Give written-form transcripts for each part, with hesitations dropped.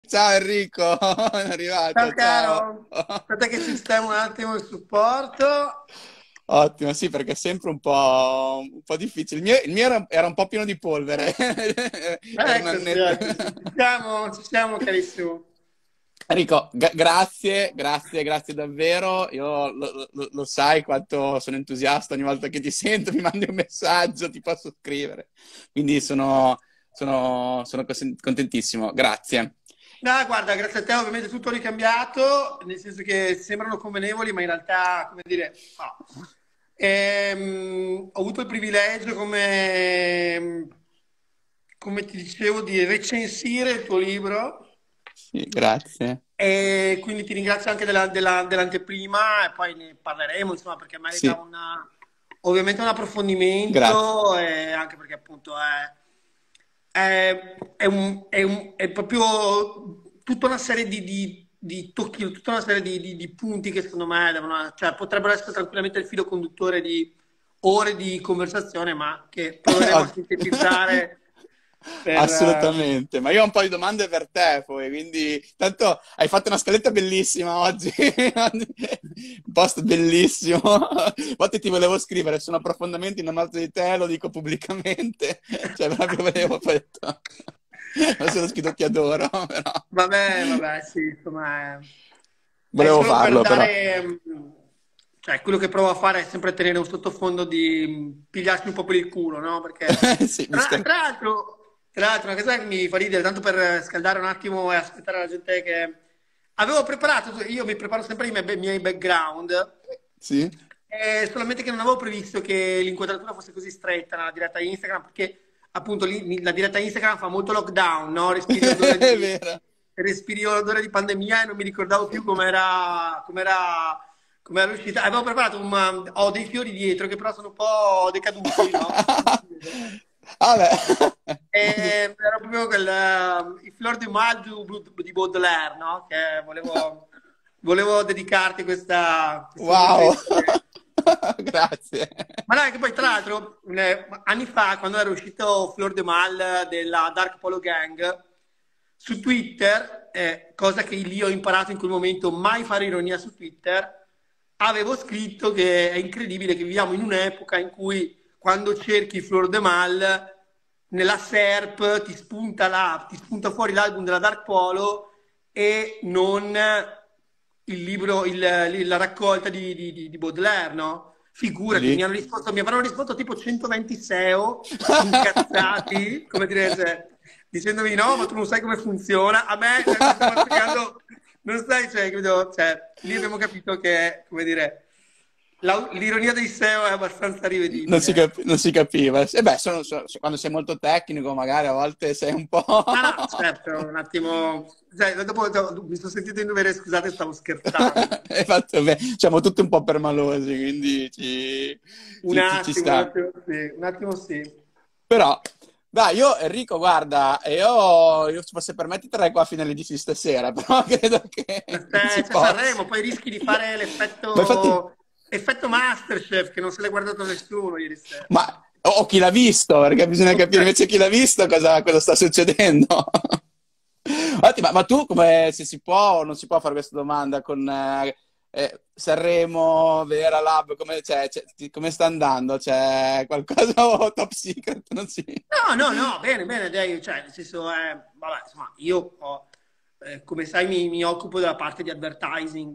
Ciao Enrico, è Ciao arrivato, ciao. caro, aspetta che sistemo un attimo il supporto. Ottimo, sì, perché è sempre un po' difficile. Il mio era un po' pieno di polvere. Era un Eccoci, annetto. eccoci, ci siamo carissimo. Enrico, grazie, grazie, grazie davvero. Io lo sai quanto sono entusiasta ogni volta che ti sento, mi mandi un messaggio, ti posso scrivere. Quindi sono contentissimo. Grazie. No, guarda, grazie a te ovviamente tutto ricambiato, nel senso che sembrano convenevoli, ma in realtà, come dire, no. Ho avuto il privilegio, come ti dicevo, di recensire il tuo libro. Sì, grazie. E quindi ti ringrazio anche dell'anteprima e poi ne parleremo, insomma, perché merita Sì, ovviamente un grazie. approfondimento e anche perché appunto è proprio tutta una serie di tocchi, tutta una serie di punti che secondo me cioè, potrebbero essere tranquillamente il filo conduttore di ore di conversazione, ma che proveremo a sintetizzare per... Assolutamente, ma io ho un po' di domande per te poi, quindi tanto hai fatto una scaletta bellissima oggi, un post bellissimo. Infatti ti volevo scrivere, sono approfondimenti innamorato di te, lo dico pubblicamente, cioè proprio volevo poi detto, non se l'ho scritto ti adoro, però Vabbè, sì, insomma, è volevo solo per farlo però. dare, cioè, quello che provo a fare è sempre tenere un sottofondo di pigliarsi un po' per il culo, no? Perché, Sì, tra l'altro, una cosa che mi fa ridere, tanto per scaldare un attimo e aspettare la gente che... Avevo preparato, io mi preparo sempre i miei background, sì, solamente che non avevo previsto che l'inquadratura fosse così stretta nella diretta Instagram, perché appunto la diretta Instagram fa molto lockdown, no? è vero. Respiri l'odore di pandemia e non mi ricordavo più com'era uscita. Avevo preparato ho dei fiori dietro che però sono un po' decaduti, no? Vabbè. Era proprio il Fleur de Mal di Baudelaire, no? Che volevo dedicarti questo Wow, momento. Che... grazie. Ma dai, che poi tra l'altro, anni fa, quando era uscito Fleur de Mal della Dark Polo Gang, su Twitter, cosa che lì ho imparato in quel momento, mai fare ironia su Twitter, avevo scritto che è incredibile che viviamo in un'epoca in cui quando cerchi Fleur de Mal, nella SERP ti spunta fuori l'album della Dark Polo e non la raccolta di Baudelaire, no? Figurati, Lì. mi avranno risposto tipo 120 SEO incazzati, come dire, dicendomi no, ma tu non sai come funziona. A me mi stava spiegando, non sai, cioè, credo, cioè, lì abbiamo capito che, come dire, l'ironia dei SEO è abbastanza rivedibile. Non si capiva. E beh, quando sei molto tecnico, magari a volte sei un po'. No, no, certo, un attimo, cioè, dopo mi sono sentito in dovere, scusate, stavo scherzando. Hai fatto bene. Siamo tutti un po' permalosi, quindi ci Un sta. attimo sì, un attimo sì. Però, dai, io, Enrico, guarda, io se fosse per me ti terrei qua fino alle 10 di stasera, però credo che non si C'è possa. Sanremo, poi rischi di fare Ma infatti, effetto Masterchef che non se l'è guardato nessuno ieri sera. o chi l'ha visto, perché bisogna Ok. capire invece chi l'ha visto cosa sta succedendo. Infatti, ma tu come se si può o non si può fare questa domanda con Sanremo, Vera Lab, come sta andando? C'è qualcosa o top secret? Non si... No, bene, bene, dai, cioè, nel senso, vabbè, insomma, come sai, mi occupo della parte di advertising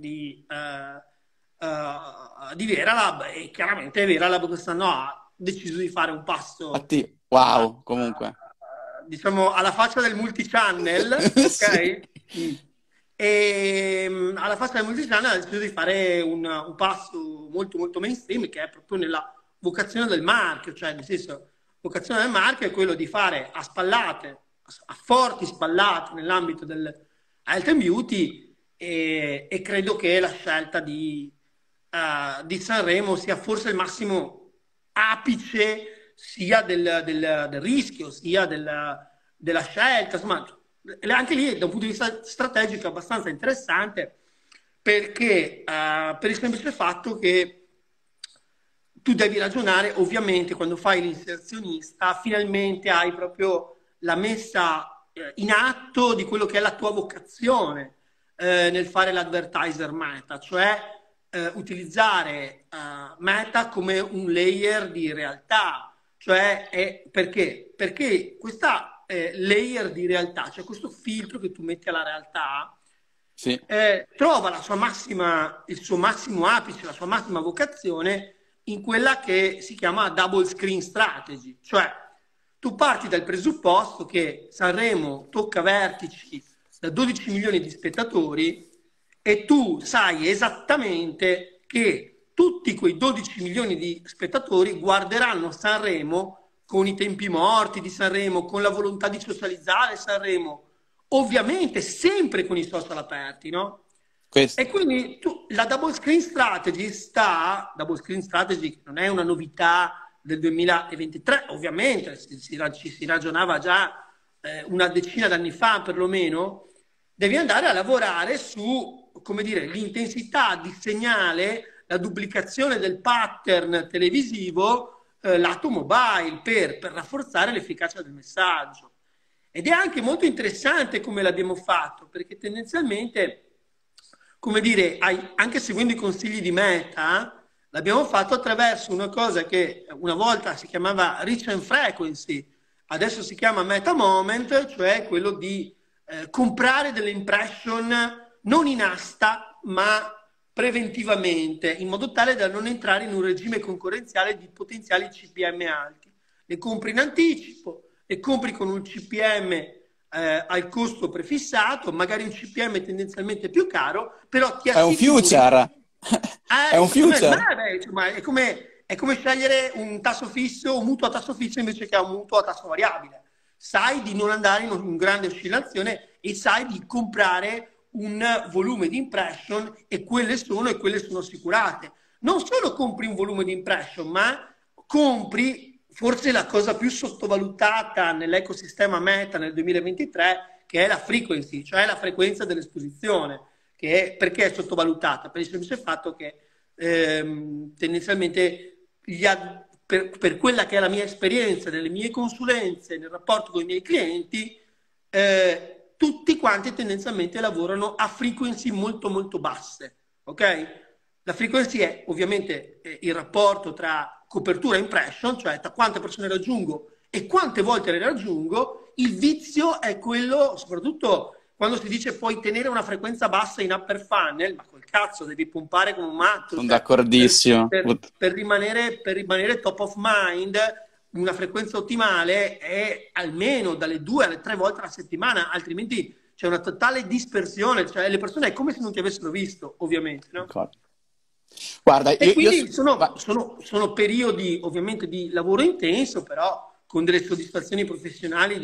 di Veralab e chiaramente Veralab quest'anno ha deciso di fare un passo, Wow, comunque. diciamo, alla faccia del multichannel, Sì. ok? Mm. E alla faccia del multichannel ha deciso di fare un passo molto, molto mainstream che è proprio nella vocazione del marchio, cioè nel senso vocazione del marchio è quello di fare a spallate, a forti spallate nell'ambito del health and beauty e credo che la scelta di Sanremo sia forse il massimo apice sia del rischio, sia della scelta, insomma, anche lì da un punto di vista strategico è abbastanza interessante perché per il semplice fatto che tu devi ragionare, ovviamente, quando fai l'inserzionista, finalmente hai proprio la messa in atto di quello che è la tua vocazione nel fare l'advertiser Meta, cioè utilizzare Meta come un layer di realtà. Cioè, perché? Perché questa layer di realtà, cioè questo filtro che tu metti alla realtà, Sì. trova il suo massimo apice, la sua massima vocazione in quella che si chiama double screen strategy. Cioè, tu parti dal presupposto che Sanremo tocca vertici da 12 milioni di spettatori e tu sai esattamente che tutti quei 12 milioni di spettatori guarderanno Sanremo con i tempi morti di Sanremo, con la volontà di socializzare Sanremo, ovviamente sempre con i social aperti, no? E Questo. quindi la double screen strategy non è una novità del 2023, ovviamente, ci si ragionava già una decina d'anni fa perlomeno, devi andare a lavorare su, come dire, l'intensità di segnale, la duplicazione del pattern televisivo lato mobile per rafforzare l'efficacia del messaggio. Ed è anche molto interessante come l'abbiamo fatto, perché tendenzialmente, come dire, anche seguendo i consigli di Meta, l'abbiamo fatto attraverso una cosa che una volta si chiamava Reach and Frequency, adesso si chiama Meta Moment, cioè quello di comprare delle impression non in asta, ma preventivamente, in modo tale da non entrare in un regime concorrenziale di potenziali CPM alti. Le compri in anticipo, le compri con un CPM al costo prefissato, magari un CPM tendenzialmente più caro, però ti È un assicuri... future. È un future. È come scegliere un tasso fisso, un mutuo a tasso fisso invece che un mutuo a tasso variabile. Sai di non andare in una grande oscillazione e sai di comprare un volume di impression e quelle sono assicurate. Non solo compri un volume di impression, ma compri forse la cosa più sottovalutata nell'ecosistema Meta nel 2023, che è la frequency, cioè la frequenza dell'esposizione, perché è sottovalutata? Per il semplice fatto che tendenzialmente per quella che è la mia esperienza, nelle mie consulenze, nel rapporto con i miei clienti, tutti quanti tendenzialmente lavorano a frequency molto molto basse, ok? La frequency è ovviamente il rapporto tra copertura e impression, cioè tra quante persone raggiungo e quante volte le raggiungo. Il vizio è quello, soprattutto quando si dice puoi tenere una frequenza bassa in upper funnel, ma col cazzo devi pompare come un matto, Sono cioè, d'accordissimo. per rimanere top of mind, una frequenza ottimale è almeno dalle 2 alle 3 volte alla settimana, altrimenti c'è una totale dispersione, cioè le persone è come se non ti avessero visto, ovviamente, no? Guarda, E io quindi sono periodi ovviamente di lavoro intenso, però con delle soddisfazioni professionali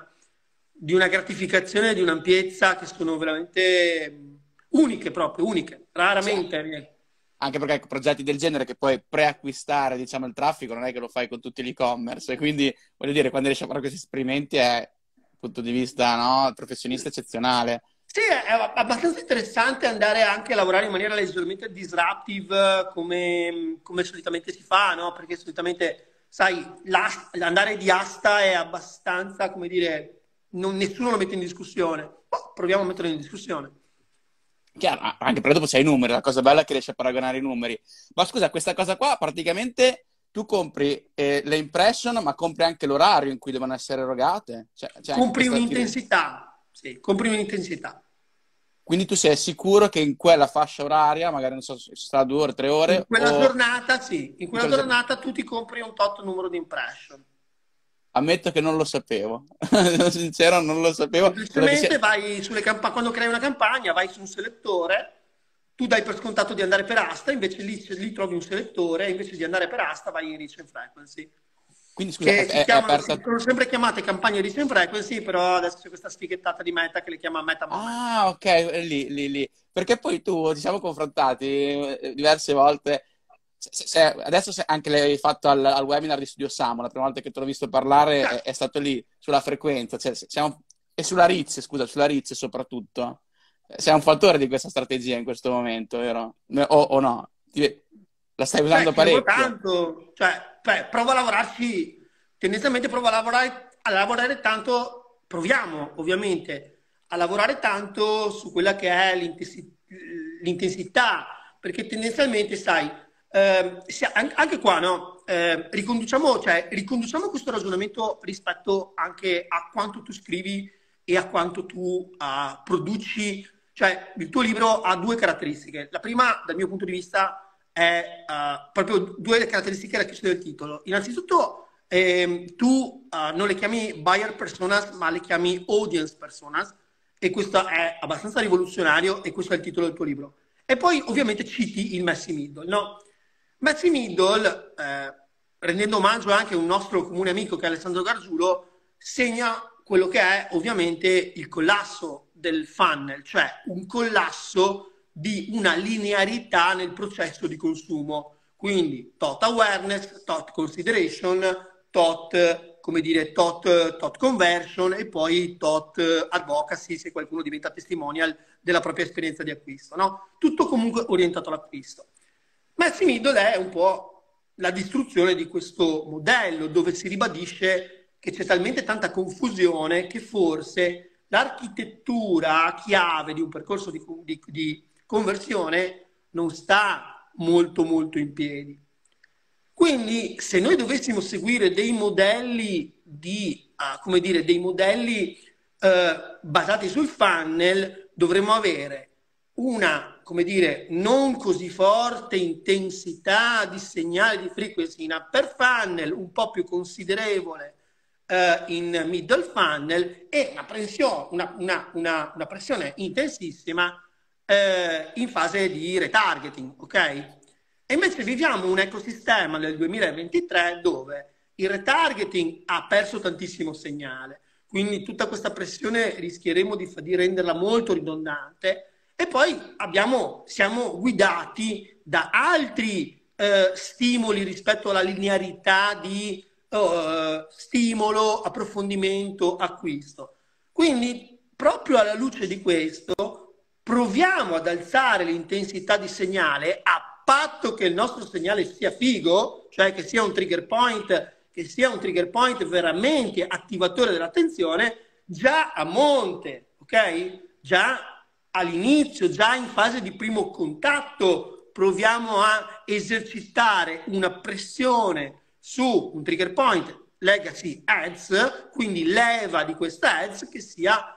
di una gratificazione, di un'ampiezza che sono veramente uniche, proprio uniche, raramente. anche perché progetti del genere che puoi preacquistare, diciamo, il traffico, non è che lo fai con tutti gli e-commerce, e quindi, voglio dire, quando riesci a fare questi esperimenti è, dal punto di vista, no, professionista eccezionale. Sì, è abbastanza interessante andare anche a lavorare in maniera leggermente disruptive come solitamente si fa, no? Perché solitamente, sai, andare di asta è abbastanza, come dire, nessuno lo mette in discussione. Boh, proviamo a metterlo in discussione. Chiaro, anche però dopo c'hai i numeri, la cosa bella è che riesci a paragonare i numeri. Ma scusa, questa cosa qua, praticamente tu compri le impression, ma compri anche l'orario in cui devono essere erogate? Compri un'intensità, sì, compri un'intensità. Quindi tu sei sicuro che in quella fascia oraria, magari non so se sarà 2 ore, 3 ore, In quella giornata, sì, in quella quella giornata tu ti compri un tot numero di impression. Ammetto che non lo sapevo. Sono sincero, non lo sapevo. Semplicemente vai sulle campagne, quando crei una campagna, vai su un selettore, tu dai per scontato di andare per asta, invece lì trovi un selettore, invece di andare per asta vai in reach and frequency. Quindi scusa, Che è aperta... sono sempre chiamate campagne reach and frequency, però adesso c'è questa sfighettata di Meta che le chiama Meta Moment. Ah, ok, lì. Perché poi tu, ci siamo confrontati diverse volte. Adesso anche l'hai fatto al webinar di Studio Samo, la prima volta che te l'ho visto parlare è stato lì, sulla frequenza. E sulla reach, scusa, sulla reach soprattutto. Sei un fattore di questa strategia in questo momento, vero? O no? La stai usando parecchio? Tanto, provo a lavorarci, tendenzialmente provo a lavorare tanto proviamo ovviamente a lavorare tanto su quella che è l'intensità, perché tendenzialmente, sai, anche qua, no? Riconduciamo questo ragionamento rispetto anche a quanto tu scrivi e a quanto tu produci. Cioè, il tuo libro ha due caratteristiche. La prima, dal mio punto di vista, è proprio due caratteristiche alla chiusura del titolo. Innanzitutto, tu non le chiami buyer personas, ma le chiami audience personas, e questo è abbastanza rivoluzionario, e questo è il titolo del tuo libro. E poi, ovviamente, citi il Messi Middle, no? Messi Middle, rendendo omaggio anche a un nostro comune amico che è Alessandro Gargiulo, segna quello che è ovviamente il collasso del funnel, cioè un collasso di una linearità nel processo di consumo. Quindi tot awareness, tot consideration, tot, come dire, tot conversion e poi tot advocacy, se qualcuno diventa testimonial della propria esperienza di acquisto, no? Tutto comunque orientato all'acquisto. Messi Middle è un po' la distruzione di questo modello, dove si ribadisce che c'è talmente tanta confusione che forse l'architettura chiave di un percorso di conversione non sta molto molto in piedi. Quindi se noi dovessimo seguire dei modelli come dire, dei modelli basati sul funnel, dovremmo avere una, come dire, non così forte intensità di segnale di frequency in upper funnel, un po' più considerevole in middle funnel, e una pressione intensissima in fase di retargeting, ok? E invece viviamo un ecosistema nel 2023 dove il retargeting ha perso tantissimo segnale, quindi tutta questa pressione rischieremo di renderla molto ridondante, e poi siamo guidati da altri stimoli rispetto alla linearità di stimolo, approfondimento, acquisto. Quindi, proprio alla luce di questo, proviamo ad alzare l'intensità di segnale, a patto che il nostro segnale sia figo, cioè che sia un trigger point veramente attivatore dell'attenzione, già a monte, ok? Già all'inizio, già in fase di primo contatto, proviamo a esercitare una pressione su un trigger point legacy ads, quindi leva di questa ads che sia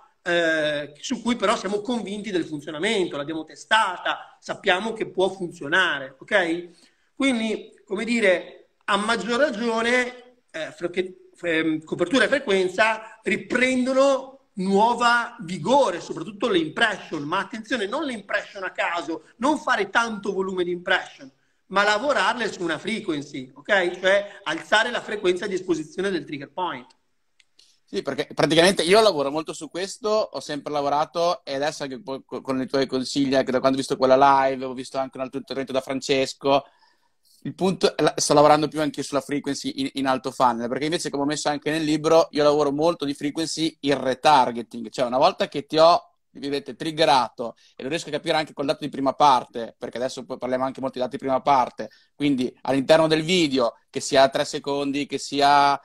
su cui però siamo convinti del funzionamento, l'abbiamo testata, sappiamo che può funzionare, ok? Quindi, come dire, a maggior ragione copertura e frequenza riprendono nuova vigore, soprattutto le impression, ma attenzione, non le impression a caso, non fare tanto volume di impression, ma lavorarle su una frequency, ok? Cioè alzare la frequenza di esposizione del trigger point. Sì, perché praticamente io lavoro molto su questo, ho sempre lavorato, e adesso anche con i tuoi consigli, anche da quando ho visto quella live, ho visto anche un altro intervento da Francesco. Il punto, sto lavorando più anche sulla frequency in alto funnel, perché invece, come ho messo anche nel libro, io lavoro molto di frequency in retargeting, cioè una volta che ti ho, vedete, triggerato, e lo riesco a capire anche col dato di prima parte, perché adesso poi parliamo anche molto di dati di prima parte, quindi all'interno del video, che sia 3 secondi, che sia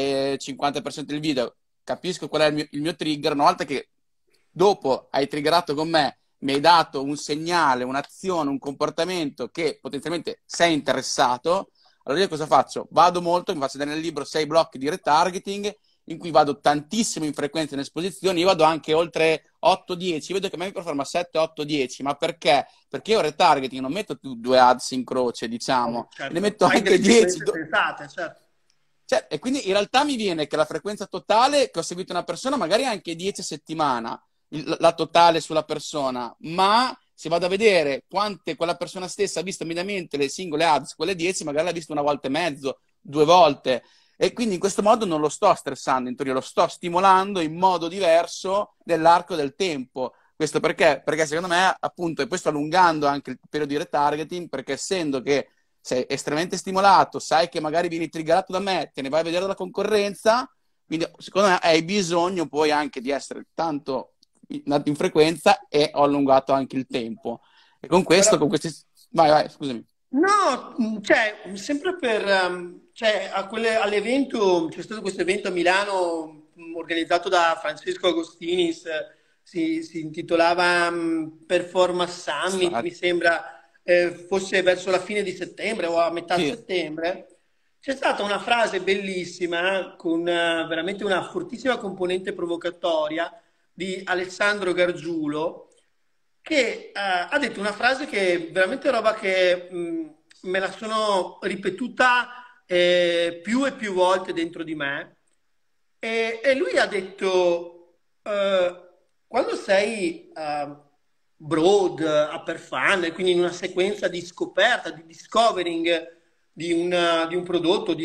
50% del video, capisco qual è il mio trigger. Una volta che dopo hai triggerato con me, mi hai dato un segnale, un'azione, un comportamento che potenzialmente sei interessato, allora io cosa faccio? Vado molto, mi faccio dare nel libro 6 blocchi di retargeting, in cui vado tantissimo in frequenza in esposizioni, io vado anche oltre 8-10, vedo che a me mi performa 7, 8, 10, ma perché? Perché io retargeting non metto più 2 ads in croce, diciamo, certo. ne metto anche 10. Pensate, certo. Cioè, e quindi in realtà mi viene che la frequenza totale che ho seguito una persona, magari anche 10 a settimana, la totale sulla persona, ma se vado a vedere quante quella persona stessa ha visto mediamente le singole ads, quelle 10, magari l'ha visto una volta e mezzo, 2 volte. E quindi in questo modo non lo sto stressando, in teoria lo sto stimolando in modo diverso nell'arco del tempo. Questo perché? Perché secondo me, appunto, e poi sto allungando anche il periodo di retargeting, perché essendo che sei estremamente stimolato, sai che magari vieni triggerato da me, te ne vai a vedere la concorrenza, quindi secondo me hai bisogno poi anche di essere tanto in frequenza, e ho allungato anche il tempo. E con questo, Però... con questi... Vai, scusami. No, cioè, sempre per... cioè, all'evento, c'è stato questo evento a Milano organizzato da Francesco Agostinis, si intitolava Performance Summit, mi sembra fosse verso la fine di settembre o a metà Sì. settembre. C'è stata una frase bellissima con veramente una fortissima componente provocatoria di Alessandro Gargiulo, che ha detto una frase che è veramente roba che me la sono ripetuta più e più volte dentro di me. E lui ha detto, quando sei broad, upper funnel, quindi in una sequenza di scoperta, di discovering di un prodotto,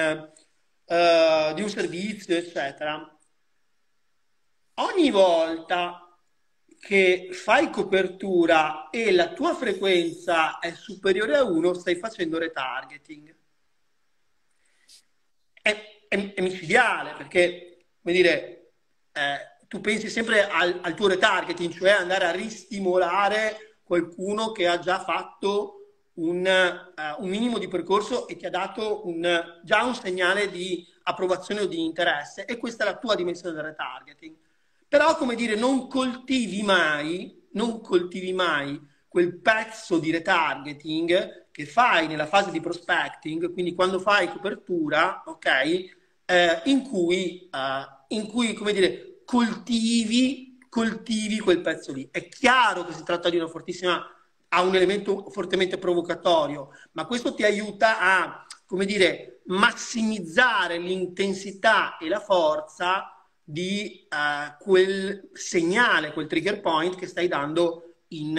di un servizio, eccetera, ogni volta che fai copertura e la tua frequenza è superiore a 1, stai facendo retargeting. È micidiale, perché, come dire, tu pensi sempre al tuo retargeting, cioè andare a ristimolare qualcuno che ha già fatto un minimo di percorso e ti ha dato già un segnale di approvazione o di interesse, e questa è la tua dimensione del retargeting. Però, come dire, non coltivi mai quel pezzo di retargeting che fai nella fase di prospecting, quindi quando fai copertura, ok? In cui, come dire, coltivi quel pezzo lì. È chiaro che si tratta di ha un elemento fortemente provocatorio, ma questo ti aiuta a, come dire, massimizzare l'intensità e la forza di quel segnale, quel trigger point che stai dando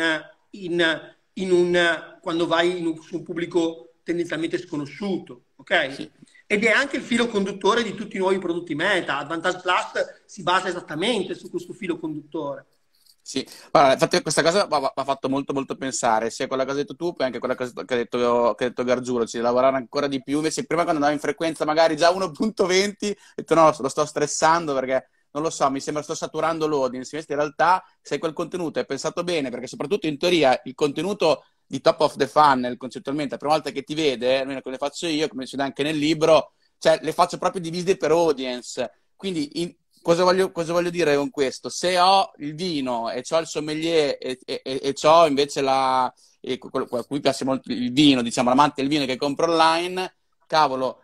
quando vai su un pubblico tendenzialmente sconosciuto, ok? Sì. Ed è anche il filo conduttore di tutti i nuovi prodotti Meta. Advantage Plus si basa esattamente su questo filo conduttore. Sì, guarda, infatti questa cosa mi ha fatto molto molto pensare, sia quella che hai detto tu, poi anche quella che ha detto Gargiulo, cioè di lavorare ancora di più. Invece prima quando andavo in frequenza magari già 1.20, ho detto no, lo sto stressando perché non lo so, mi sembra sto saturando l'audience. Invece in realtà se quel contenuto è pensato bene, perché soprattutto in teoria il contenuto di top of the funnel concettualmente, la prima volta che ti vede, almeno come le faccio io, come si vede anche nel libro, cioè le faccio proprio divise per audience. Quindi cosa voglio dire con questo? Se ho il vino e ho il sommelier e ho invece a cui piace molto il vino, diciamo, l'amante del vino che compro online, cavolo,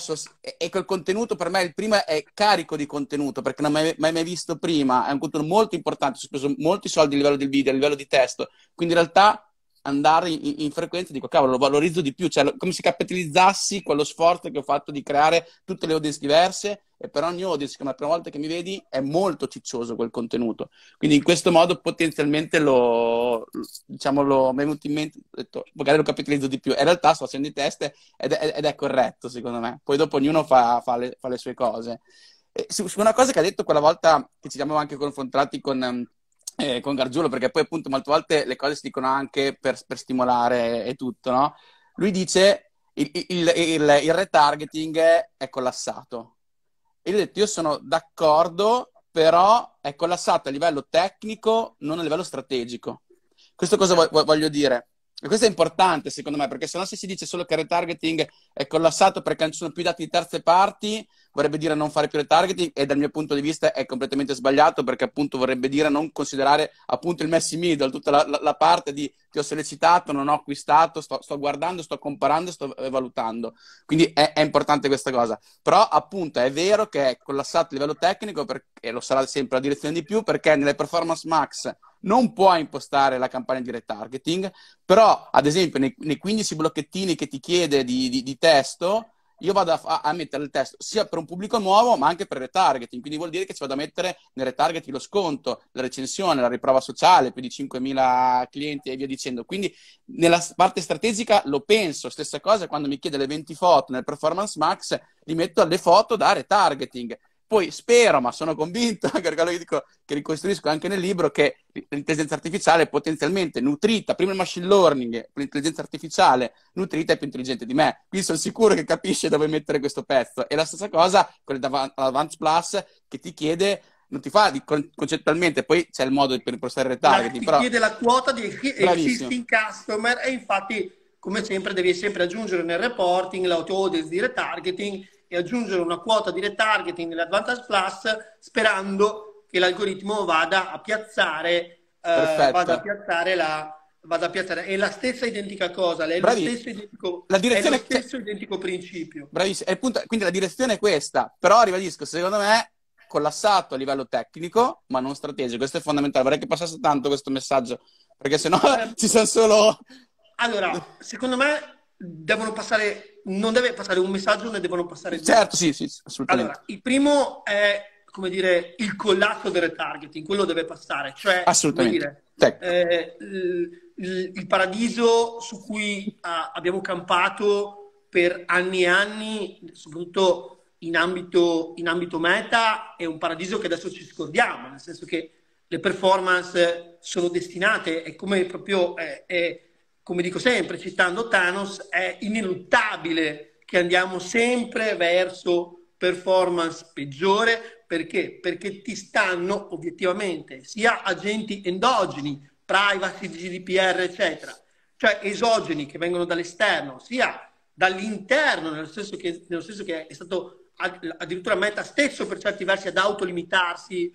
e quel contenuto per me, il primo è carico di contenuto, perché non l'ho mai visto prima, è un contenuto molto importante, ho speso molti soldi a livello del video, a livello di testo, quindi in realtà andare in frequenza dico cavolo, lo valorizzo di più, cioè come se capitalizzassi quello sforzo che ho fatto di creare tutte le audience diverse, e per ogni audience, come la prima volta che mi vedi, è molto ciccioso quel contenuto, quindi in questo modo potenzialmente mi è venuto in mente, ho detto, magari lo capitalizzo di più, e in realtà sto facendo i test ed è corretto secondo me, poi dopo ognuno fa le sue cose. Su una cosa che ha detto quella volta che ci siamo anche confrontati con Gargiulo, perché poi appunto molte volte le cose si dicono anche per stimolare e tutto, no? Lui dice il retargeting è collassato. E io ho detto, io sono d'accordo, però è collassato a livello tecnico, non a livello strategico. Questo cosa voglio dire? E questo è importante secondo me, perché se si dice solo che il retargeting è collassato perché non ci sono più dati di terze parti, vorrebbe dire non fare più retargeting, e dal mio punto di vista è completamente sbagliato, perché appunto vorrebbe dire non considerare appunto il messy middle, tutta la parte di ti ho sollecitato, non ho acquistato, sto guardando, sto comparando, sto valutando. Quindi è importante questa cosa. Però appunto è vero che è collassato a livello tecnico, e lo sarà sempre la direzione di più, perché nelle Performance Max non puoi impostare la campagna di retargeting, però ad esempio nei 15 blocchettini che ti chiede di testo, io vado a mettere il testo sia per un pubblico nuovo ma anche per retargeting, quindi vuol dire che ci vado a mettere nel retargeting lo sconto, la recensione, la riprova sociale, più di 5.000 clienti e via dicendo. Quindi nella parte strategica lo penso, stessa cosa quando mi chiede le 20 foto nel Performance Max, li metto alle foto da retargeting. Poi spero, ma sono convinto, perché lo dico, che ricostruisco anche nel libro, che l'intelligenza artificiale è potenzialmente nutrita, prima il machine learning, l'intelligenza artificiale nutrita è più intelligente di me, quindi sono sicuro che capisce dove mettere questo pezzo. E la stessa cosa con l'Advanced Plus, che ti chiede, non ti fa concettualmente, poi c'è il modo per impostare il retargeting, Ti però chiede la quota di bravissimo. existing customer, e infatti, come sempre, devi sempre aggiungere nel reporting l'auto-audience di retargeting e aggiungere una quota di retargeting nell'Advantage Plus sperando che l'algoritmo vada a piazzare, Perfetto. vada a piazzare. È la stessa identica cosa, Bravi. La è lo direzione, cioè, stesso identico principio. bravissimo. E appunto, quindi la direzione è questa, però ribadisco, secondo me, collassato a livello tecnico, ma non strategico. Questo è fondamentale. Vorrei che passasse tanto questo messaggio, perché sennò Eh, ci sono solo... allora, secondo me non deve passare un messaggio, ne devono passare due. Certo, sì, sì, assolutamente. Allora, il primo è, come dire, il collasso del retargeting, quello deve passare, cioè, come Assolutamente. dire, Tecnico. il paradiso su cui abbiamo campato per anni e anni, soprattutto in ambito meta, è un paradiso che adesso ci scordiamo, nel senso che le performance sono destinate, e come proprio come dico sempre, citando Thanos, è ineluttabile che andiamo sempre verso performance peggiore. Perché? Perché ti stanno obiettivamente sia agenti endogeni, privacy, GDPR, eccetera, cioè esogeni che vengono dall'esterno, sia dall'interno, nello stesso che è stato addirittura Meta stesso per certi versi ad autolimitarsi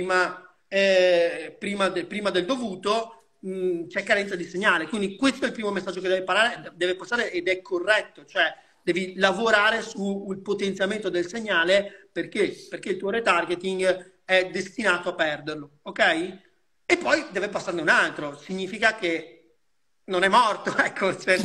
prima del dovuto. C'è carenza di segnale, quindi questo è il primo messaggio che deve passare, ed è corretto, cioè devi lavorare sul potenziamento del segnale perché il tuo retargeting è destinato a perderlo, ok? E poi deve passarne un altro, significa che non è morto, ecco, cioè,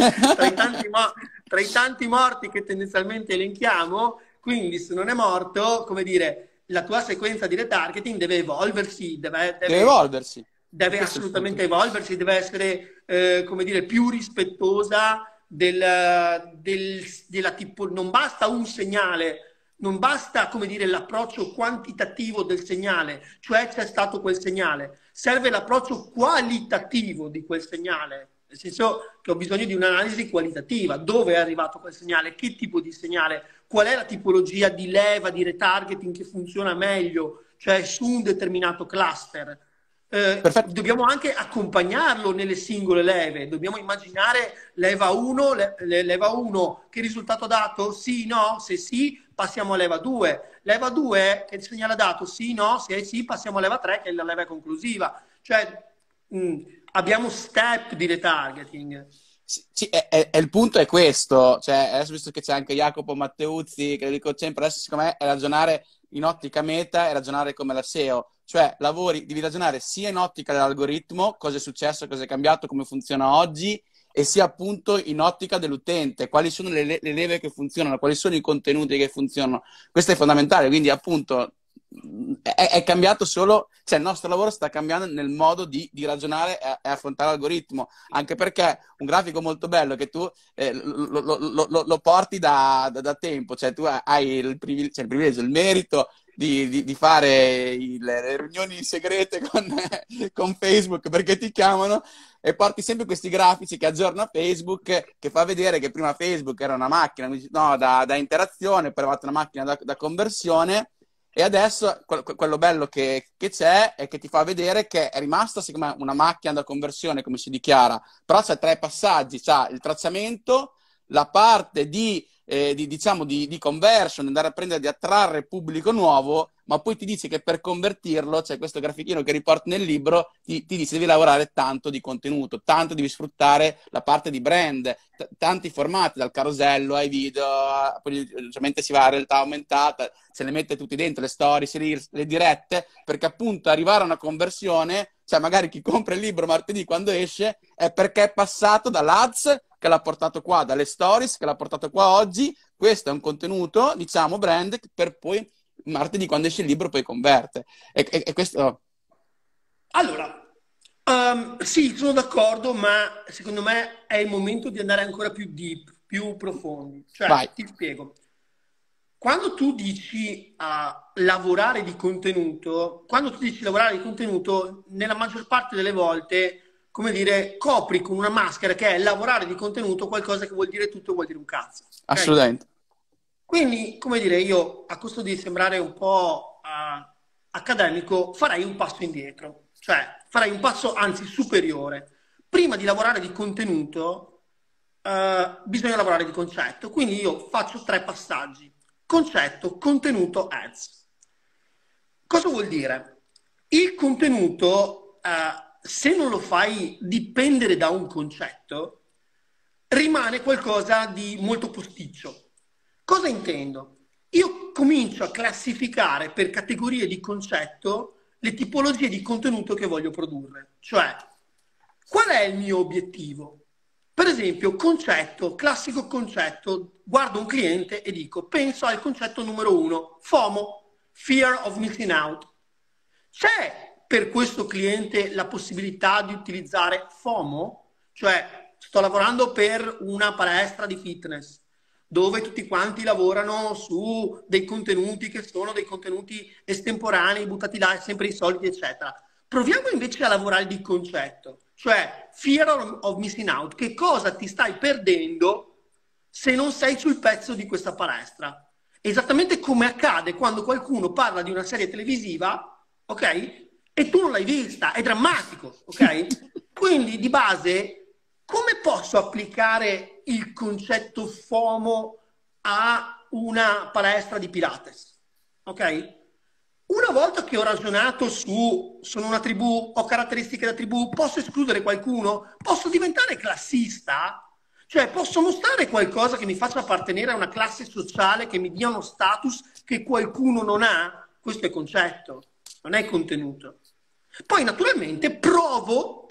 tra i tanti morti che tendenzialmente elenchiamo, quindi se non è morto, come dire, la tua sequenza di retargeting deve evolversi, Deve evolversi. deve Questo è il punto. assolutamente evolversi, deve essere, come dire, più rispettosa della tipo. Non basta un segnale, non basta, come dire, l'approccio quantitativo del segnale, cioè c'è stato quel segnale, serve l'approccio qualitativo di quel segnale, nel senso che ho bisogno di un'analisi qualitativa, dove è arrivato quel segnale, che tipo di segnale, qual è la tipologia di leva di retargeting che funziona meglio, cioè su un determinato cluster. Perfetto. Dobbiamo anche accompagnarlo nelle singole leve, dobbiamo immaginare leva 1, leva 1, che risultato ha dato? Sì, no? Se sì, passiamo a leva 2. Leva 2, che segnale ha dato? Sì, no? Se sì, passiamo a leva 3, che è la leva conclusiva. Cioè, abbiamo step di retargeting. Sì, il punto è questo, cioè, adesso visto che c'è anche Jacopo Matteuzzi, che lo dico sempre, adesso secondo me è ragionare in ottica meta e ragionare come la SEO, cioè devi ragionare sia in ottica dell'algoritmo, cosa è successo, cosa è cambiato, come funziona oggi, e sia appunto in ottica dell'utente, quali sono le leve che funzionano, quali sono i contenuti che funzionano. Questo è fondamentale, quindi appunto è cambiato solo, cioè il nostro lavoro sta cambiando nel modo di ragionare e affrontare l'algoritmo, anche perché un grafico molto bello che tu lo porti da tempo, cioè tu hai il privilegio, il merito di fare le riunioni segrete con Facebook, perché ti chiamano e porti sempre questi grafici che aggiorna Facebook, che fa vedere che prima Facebook era una macchina, no, da interazione, poi è una macchina da conversione. E adesso quello bello che c'è è che ti fa vedere che è rimasta secondo me una macchina da conversione, come si dichiara, però c'è tre passaggi: c'ha il tracciamento, la parte diciamo di conversion, andare a prendere, di attrarre pubblico nuovo, ma poi ti dice che per convertirlo, c'è questo grafichino che riporti nel libro, ti dice devi lavorare tanto di contenuto, tanto devi sfruttare la parte di brand, tanti formati, dal carosello ai video, poi ovviamente si va a realtà aumentata, se le mette tutti dentro, le stories, le dirette, perché appunto arrivare a una conversione, cioè magari chi compra il libro martedì quando esce, è perché è passato dall'ads che l'ha portato qua, dalle stories che l'ha portato qua oggi. Questo è un contenuto, diciamo, brand, per poi martedì quando esce il libro poi converte. E questo... Allora, sì, sono d'accordo, ma secondo me è il momento di andare ancora più deep, più profondi. Vai. Cioè, ti spiego. Quando tu dici lavorare di contenuto, nella maggior parte delle volte, come dire, copri con una maschera che è lavorare di contenuto qualcosa che vuol dire tutto, vuol dire un cazzo. Okay? Assolutamente. Quindi, come dire, io a costo di sembrare un po' accademico, farei un passo indietro, cioè farei un passo anzi superiore. Prima di lavorare di contenuto, bisogna lavorare di concetto. Quindi io faccio 3 passaggi. concetto, contenuto, ads. Cosa vuol dire? Il contenuto, se non lo fai dipendere da un concetto, rimane qualcosa di molto posticcio. Cosa intendo? Io comincio a classificare per categorie di concetto le tipologie di contenuto che voglio produrre. Cioè, qual è il mio obiettivo? Per esempio, concetto, classico concetto, guardo un cliente e dico, penso al concetto numero 1, FOMO, Fear of Missing Out. C'è per questo cliente la possibilità di utilizzare FOMO? Cioè, sto lavorando per una palestra di fitness dove tutti quanti lavorano su dei contenuti che sono dei contenuti estemporanei, buttati là, sempre i soliti, eccetera. Proviamo invece a lavorare di concetto, cioè fear of missing out. Che cosa ti stai perdendo se non sei sul pezzo di questa palestra? Esattamente come accade quando qualcuno parla di una serie televisiva, ok? E tu non l'hai vista, è drammatico, ok? Quindi di base, come posso applicare il concetto FOMO a una palestra di Pilates? Ok? Una volta che ho ragionato su sono una tribù, ho caratteristiche da tribù, posso escludere qualcuno? Posso diventare classista? Cioè posso mostrare qualcosa che mi faccia appartenere a una classe sociale, che mi dia uno status che qualcuno non ha? Questo è concetto, non è contenuto. Poi naturalmente provo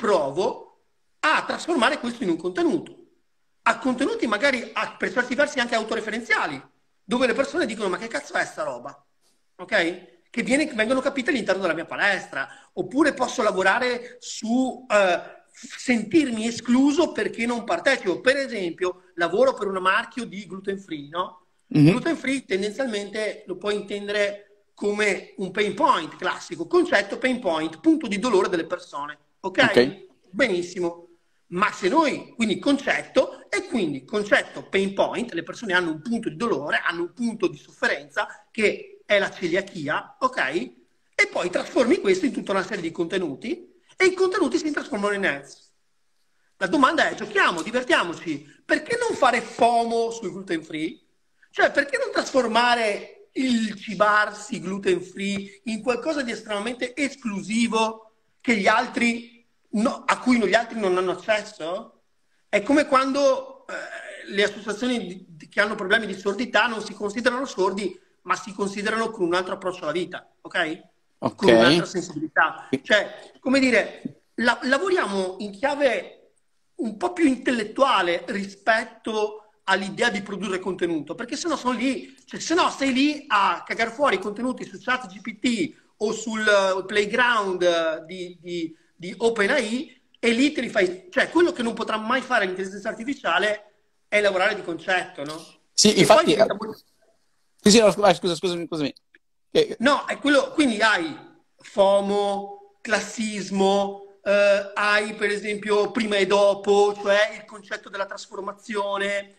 a trasformare questo in un contenuto. A contenuti magari per certi versi anche autoreferenziali, dove le persone dicono ma che cazzo è sta roba? Ok? Che vengono capite all'interno della mia palestra. Oppure posso lavorare su sentirmi escluso perché non partecipo. Per esempio, lavoro per un marchio di gluten free, no? Gluten free tendenzialmente lo puoi intendere come un pain point classico, concetto pain point, punto di dolore delle persone. Ok? Benissimo. Ma se noi, quindi concetto, e quindi concetto pain point, le persone hanno un punto di dolore, hanno un punto di sofferenza che è la celiachia, ok? E poi trasformi questo in tutta una serie di contenuti e i contenuti si trasformano in ads. La domanda è, giochiamo, divertiamoci, perché non fare FOMO sul gluten free? Cioè, perché non trasformare il cibarsi gluten free in qualcosa di estremamente esclusivo che gli altri a cui gli altri non hanno accesso? È come quando le associazioni che hanno problemi di sordità non si considerano sordi, ma si considerano con un altro approccio alla vita, ok? Con un'altra sensibilità. Cioè, come dire, lavoriamo in chiave un po' più intellettuale rispetto all'idea di produrre contenuto, perché sennò sono lì, cioè sennò sei lì a cagare fuori contenuti su ChatGPT o sul playground di OpenAI e lì te li fai, cioè quello che non potrà mai fare l'intelligenza artificiale è lavorare di concetto, no? Sì, e infatti... poi Sì, no, scusami. No, è quello, quindi hai FOMO, classismo, hai per esempio prima e dopo, cioè il concetto della trasformazione,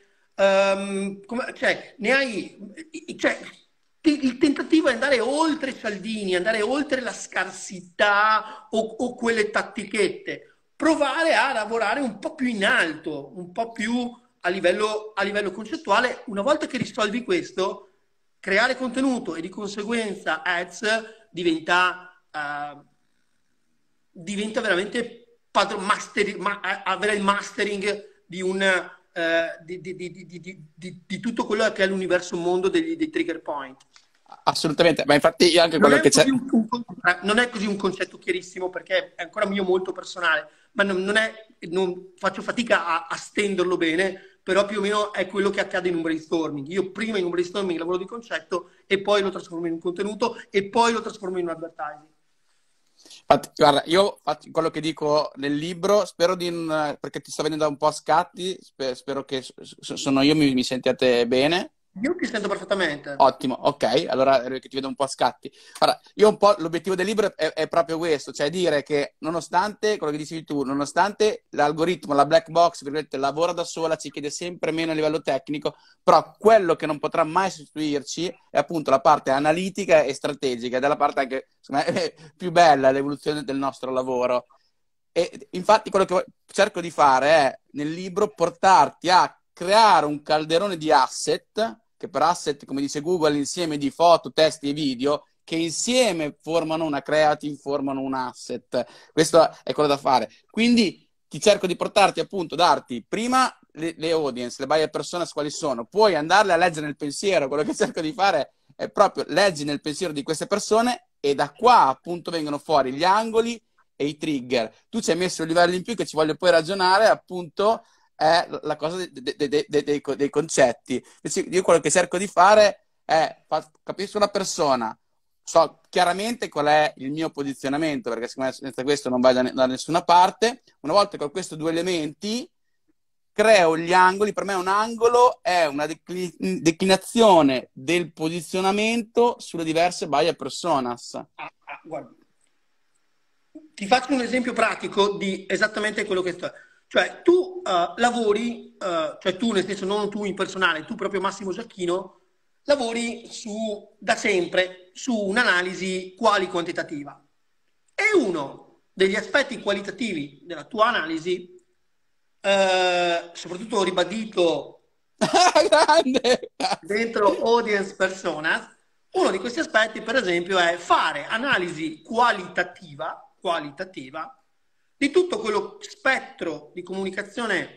cioè ne hai, cioè, il tentativo è andare oltre Cialdini, andare oltre la scarsità o quelle tattichette, provare a lavorare un po' più in alto, un po' più a livello concettuale. Una volta che risolvi questo, creare contenuto e di conseguenza ads diventa veramente avere il mastering di tutto quello che è l'universo mondo dei trigger point. Assolutamente, ma infatti anche quello che c'è... Non è così un concetto chiarissimo perché è ancora mio molto personale, ma non faccio fatica a stenderlo bene, però più o meno è quello che accade in un brainstorming. Io prima in un brainstorming lavoro di concetto e poi lo trasformo in un contenuto e poi lo trasformo in un advertising. Infatti, guarda, io quello che dico nel libro, spero di perché ti sto venendo un po' a scatti, spero che sono io, mi sentiate bene. Io ti sento perfettamente. Ottimo, ok, allora che ti vedo un po' a scatti. Allora, io un po' l'obiettivo del libro è proprio questo, cioè dire che nonostante quello che dicevi tu, nonostante l'algoritmo, la black box, lavora da sola, ci chiede sempre meno a livello tecnico, però quello che non potrà mai sostituirci è appunto la parte analitica e strategica, ed è la parte anche più bella, l'evoluzione del nostro lavoro. E infatti quello che cerco di fare è nel libro portarti a creare un calderone di asset che per asset, come dice Google, l'insieme di foto, testi e video, che insieme formano una creative, formano un asset. Questo è quello da fare. Quindi ti cerco di portarti appunto, darti prima le audience, le buyer personas quali sono, puoi andarle a leggere nel pensiero. Quello che cerco di fare è proprio leggi nel pensiero di queste persone e da qua appunto vengono fuori gli angoli e i trigger. Tu ci hai messo un livello in più che ci voglio poi ragionare, appunto, è la cosa dei concetti. Io quello che cerco di fare è capisco una persona, so chiaramente qual è il mio posizionamento, perché secondo me senza questo non vai da nessuna parte. Una volta che ho questi due elementi, creo gli angoli. Per me un angolo è una declinazione del posizionamento sulle diverse buyer personas. Guarda, ti faccio un esempio pratico di esattamente quello che sto. Cioè, tu lavori, cioè tu nel senso non tu in personale, tu proprio Massimo Giacchino, lavori da sempre su un'analisi quali-quantitativa. E uno degli aspetti qualitativi della tua analisi, soprattutto ribadito Grande! dentro audience personas, uno di questi aspetti, per esempio, è fare analisi qualitativa di tutto quello spettro di comunicazione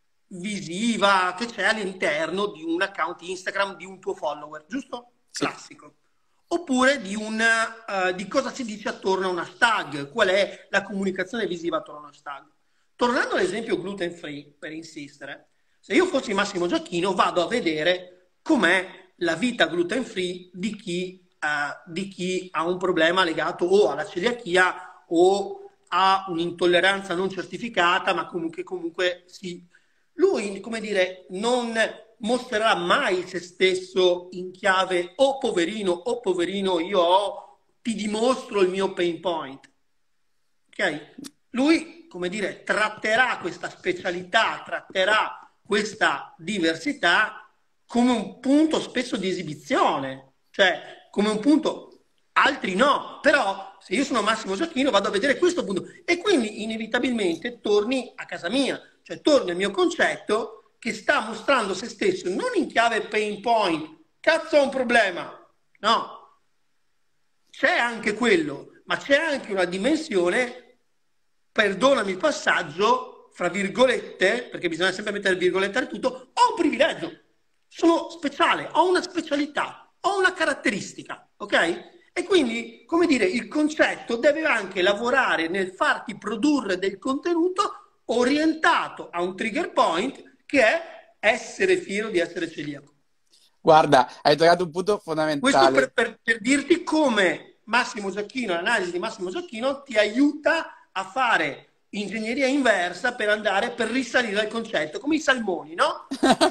visiva che c'è all'interno di un account Instagram di un tuo follower, giusto? Sì. Classico. Oppure di cosa si dice attorno a un hashtag, qual è la comunicazione visiva attorno a un hashtag. Tornando all'esempio gluten free, per insistere, se io fossi Massimo Giacchino vado a vedere com'è la vita gluten free di chi ha un problema legato o alla celiachia o a un'intolleranza non certificata, ma comunque sì. Lui, come dire, non mostrerà mai se stesso in chiave o poverino, ti dimostro il mio pain point. Ok? Lui, come dire, tratterà questa specialità, tratterà questa diversità come un punto spesso di esibizione, cioè come un punto, altri no, però se io sono Massimo Giacchino vado a vedere questo punto e quindi inevitabilmente torni a casa mia, cioè torni al mio concetto che sta mostrando se stesso non in chiave pain point, cazzo ho un problema, no, c'è anche quello, ma c'è anche una dimensione, perdonami il passaggio, fra virgolette, perché bisogna sempre mettere virgolette a tutto, ho un privilegio, sono speciale, ho una specialità, ho una caratteristica, ok? E quindi, come dire, il concetto deve anche lavorare nel farti produrre del contenuto orientato a un trigger point che è essere fiero di essere celiaco. Guarda, hai toccato un punto Questo fondamentale. per dirti come Massimo Giacchino, l'analisi di Massimo Giacchino ti aiuta a fare ingegneria inversa per risalire al concetto, come i salmoni, no?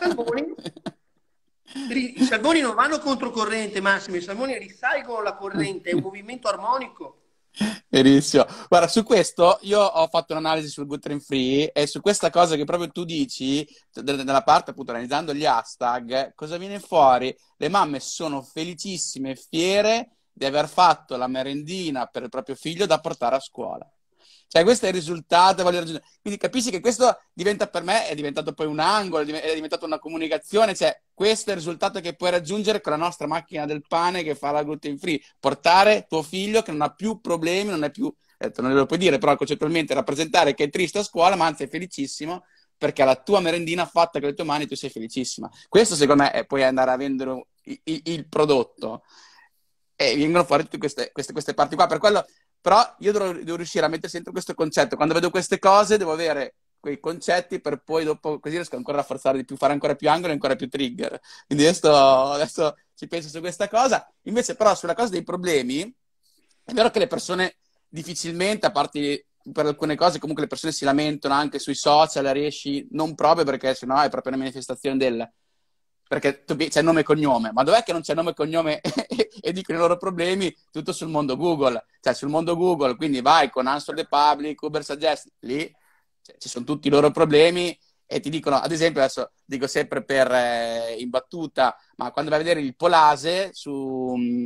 I salmoni non vanno controcorrente, Massimo, i salmoni risalgono la corrente, è un movimento armonico. Verissimo. Guarda, su questo io ho fatto un'analisi sul gluten free e su questa cosa che proprio tu dici, nella parte appunto analizzando gli hashtag, cosa viene fuori? Le mamme sono felicissime e fiere di aver fatto la merendina per il proprio figlio da portare a scuola. Cioè, questo è il risultato, voglio raggiungere. Quindi capisci che questo diventa per me, è diventato poi un angolo, è diventato una comunicazione, cioè questo è il risultato che puoi raggiungere con la nostra macchina del pane che fa la gluten free. Portare tuo figlio che non ha più problemi, non è più, non lo puoi dire, però concettualmente rappresentare che è triste a scuola, ma anzi è felicissimo perché la tua merendina fatta con le tue mani tu sei felicissima. Questo secondo me è poi andare a vendere il prodotto. E vengono fuori tutte queste parti qua. Per quello, però io devo riuscire a mettere dentro questo concetto. Quando vedo queste cose devo avere quei concetti per poi dopo, così riesco ancora a rafforzare di più, fare ancora più angoli e ancora più trigger. Quindi adesso ci penso su questa cosa. Invece però sulla cosa dei problemi, è vero che le persone difficilmente, a parte per alcune cose, comunque le persone si lamentano anche sui social, riesci non proprio perché sennò è proprio una manifestazione del... Perché c'è nome e cognome, ma dov'è che non c'è nome e cognome e dicono i loro problemi tutto sul mondo Google? Cioè sul mondo Google, quindi vai con Answer the Public, Uber Suggest, lì ci sono tutti i loro problemi e ti dicono, ad esempio adesso dico sempre in battuta, ma quando vai a vedere il Polase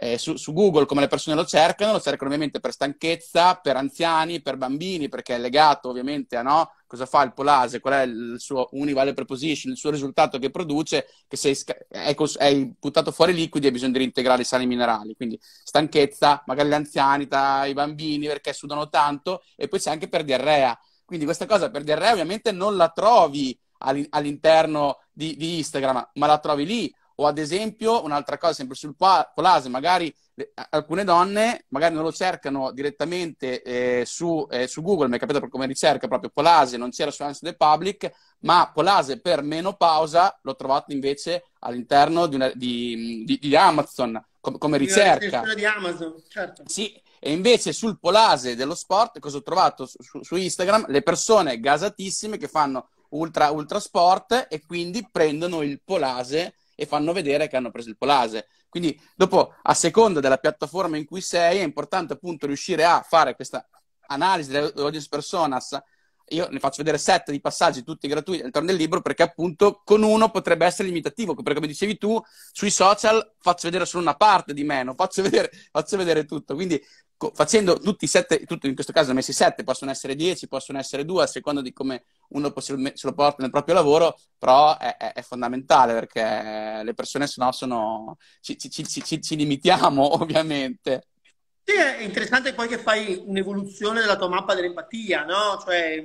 su Google, come le persone lo cercano ovviamente per stanchezza, per anziani, per bambini, perché è legato ovviamente a no, cosa fa il polase, qual è il suo univalue preposition, il suo risultato che produce, che se hai buttato fuori liquidi hai bisogno di reintegrare i sali minerali, quindi stanchezza, magari gli anziani, i bambini perché sudano tanto, e poi c'è anche per diarrea. Quindi questa cosa per diarrea ovviamente non la trovi all'interno di Instagram, ma la trovi lì. O ad esempio, un'altra cosa sempre sul polase, magari alcune donne magari non lo cercano direttamente su Google, mi è capitato come ricerca proprio polase, non c'era su Answer the Public, ma polase per menopausa l'ho trovato invece all'interno di Amazon come ricerca. Di Amazon, certo. Sì, e invece sul polase dello sport, cosa ho trovato su Instagram? Le persone gasatissime che fanno ultra sport e quindi prendono il polase e fanno vedere che hanno preso il polase. Quindi dopo, a seconda della piattaforma in cui sei, è importante appunto riuscire a fare questa analisi delle audience personas. Io ne faccio vedere 7 di passaggi, tutti gratuiti all'interno del libro, perché appunto con uno potrebbe essere limitativo, perché come dicevi tu, sui social faccio vedere solo una parte di me, non faccio vedere tutto. Quindi facendo tutti i 7, in questo caso ho messi 7, possono essere 10, possono essere 2, a seconda di come uno se lo porta nel proprio lavoro, però è fondamentale, perché le persone sennò ci limitiamo ovviamente. Sì, è interessante poi che fai un'evoluzione della tua mappa dell'empatia, no? Cioè,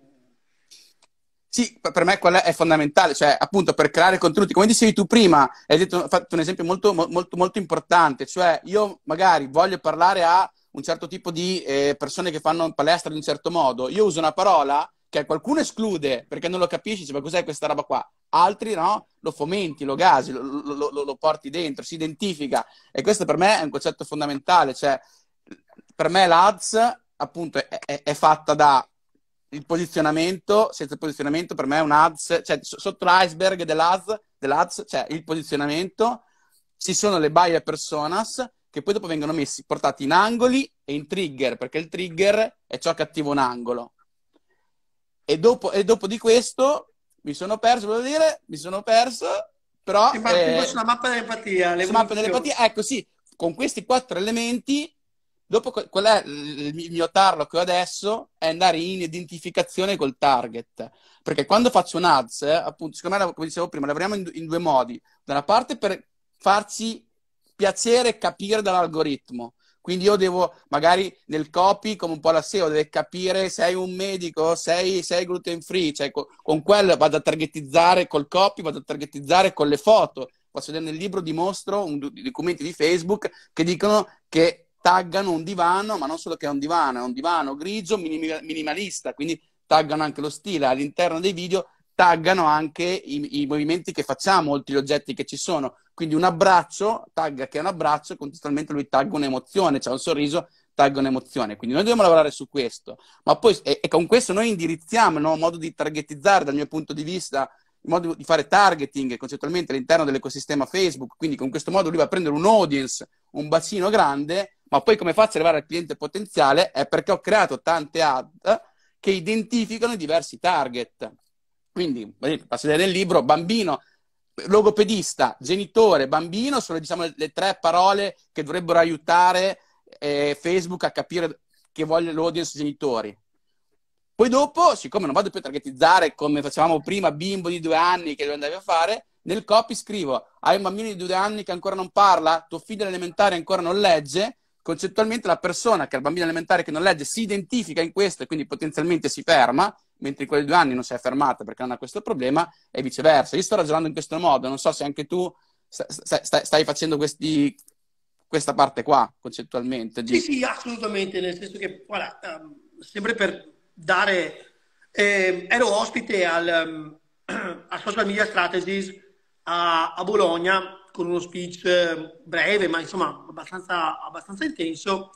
Sì, per me quello è fondamentale, cioè appunto per creare contenuti, come dicevi tu prima, hai fatto un esempio molto importante, cioè io magari voglio parlare a un certo tipo di persone che fanno palestra in un certo modo, io uso una parola che qualcuno esclude perché non lo capisci, dice ma cos'è questa roba qua, altri no, lo fomenti, lo gasi, lo porti dentro, si identifica, e questo per me è un concetto fondamentale, cioè per me l'ADS appunto è fatta da il posizionamento. Senza il posizionamento per me è un ads, cioè sotto l'iceberg dell'ads c'è il posizionamento, ci sono le buyer personas che poi dopo vengono portati in angoli e in trigger, perché il trigger è ciò che attiva un angolo. E dopo di questo mi sono perso, però si parte tipo sulla mappa dell'empatia, sulla mappa l'evoluzione. dell'empatia, ecco sì, con questi 4 elementi. Dopo, qual è il mio tarlo che ho adesso? È andare in identificazione col target. Perché quando faccio un ads, appunto, secondo me, come dicevo prima, lavoriamo in 2 modi. Da una parte per farci piacere e capire dall'algoritmo. Quindi io devo, magari nel copy, come un po' la SEO, deve capire se sei un medico, sei gluten free. Cioè, con quello vado a targetizzare col copy, vado a targetizzare con le foto. Posso vedere nel libro, dimostro documenti di Facebook che dicono che taggano un divano, ma non solo che è un divano grigio minimalista, quindi taggano anche lo stile. All'interno dei video taggano anche i movimenti che facciamo, oltre gli oggetti che ci sono. Quindi un abbraccio, tagga che è un abbraccio, contestualmente lui tagga un'emozione, c'è un sorriso, tagga un'emozione. Quindi noi dobbiamo lavorare su questo. Ma poi, e con questo noi indirizziamo il nuovo modo di targetizzare, dal mio punto di vista, il modo di fare targeting concettualmente all'interno dell'ecosistema Facebook. Quindi con questo modo lui va a prendere un audience, un bacino grande, ma poi come faccio ad arrivare al cliente potenziale? È perché ho creato tante ad che identificano i diversi target. Quindi, posso vedere nel libro, bambino, logopedista, genitore, bambino, sono diciamo le 3 parole che dovrebbero aiutare Facebook a capire che voglio l'audience genitori. Poi dopo, siccome non vado più a targetizzare come facevamo prima, bimbo di 2 anni che lo andavi a fare, nel copy scrivo: hai un bambino di 2 anni che ancora non parla? Tuo figlio elementare ancora non legge? Concettualmente la persona che ha il bambino elementare che non legge si identifica in questo e quindi potenzialmente si ferma, mentre in quei 2 anni non si è fermata perché non ha questo problema, e viceversa. Io sto ragionando in questo modo, non so se anche tu stai facendo questa parte qua, concettualmente. Sì, sì, assolutamente, nel senso che, guarda, sempre per dare... ero ospite a Social Media Strategies a Bologna con uno speech breve, ma insomma abbastanza intenso,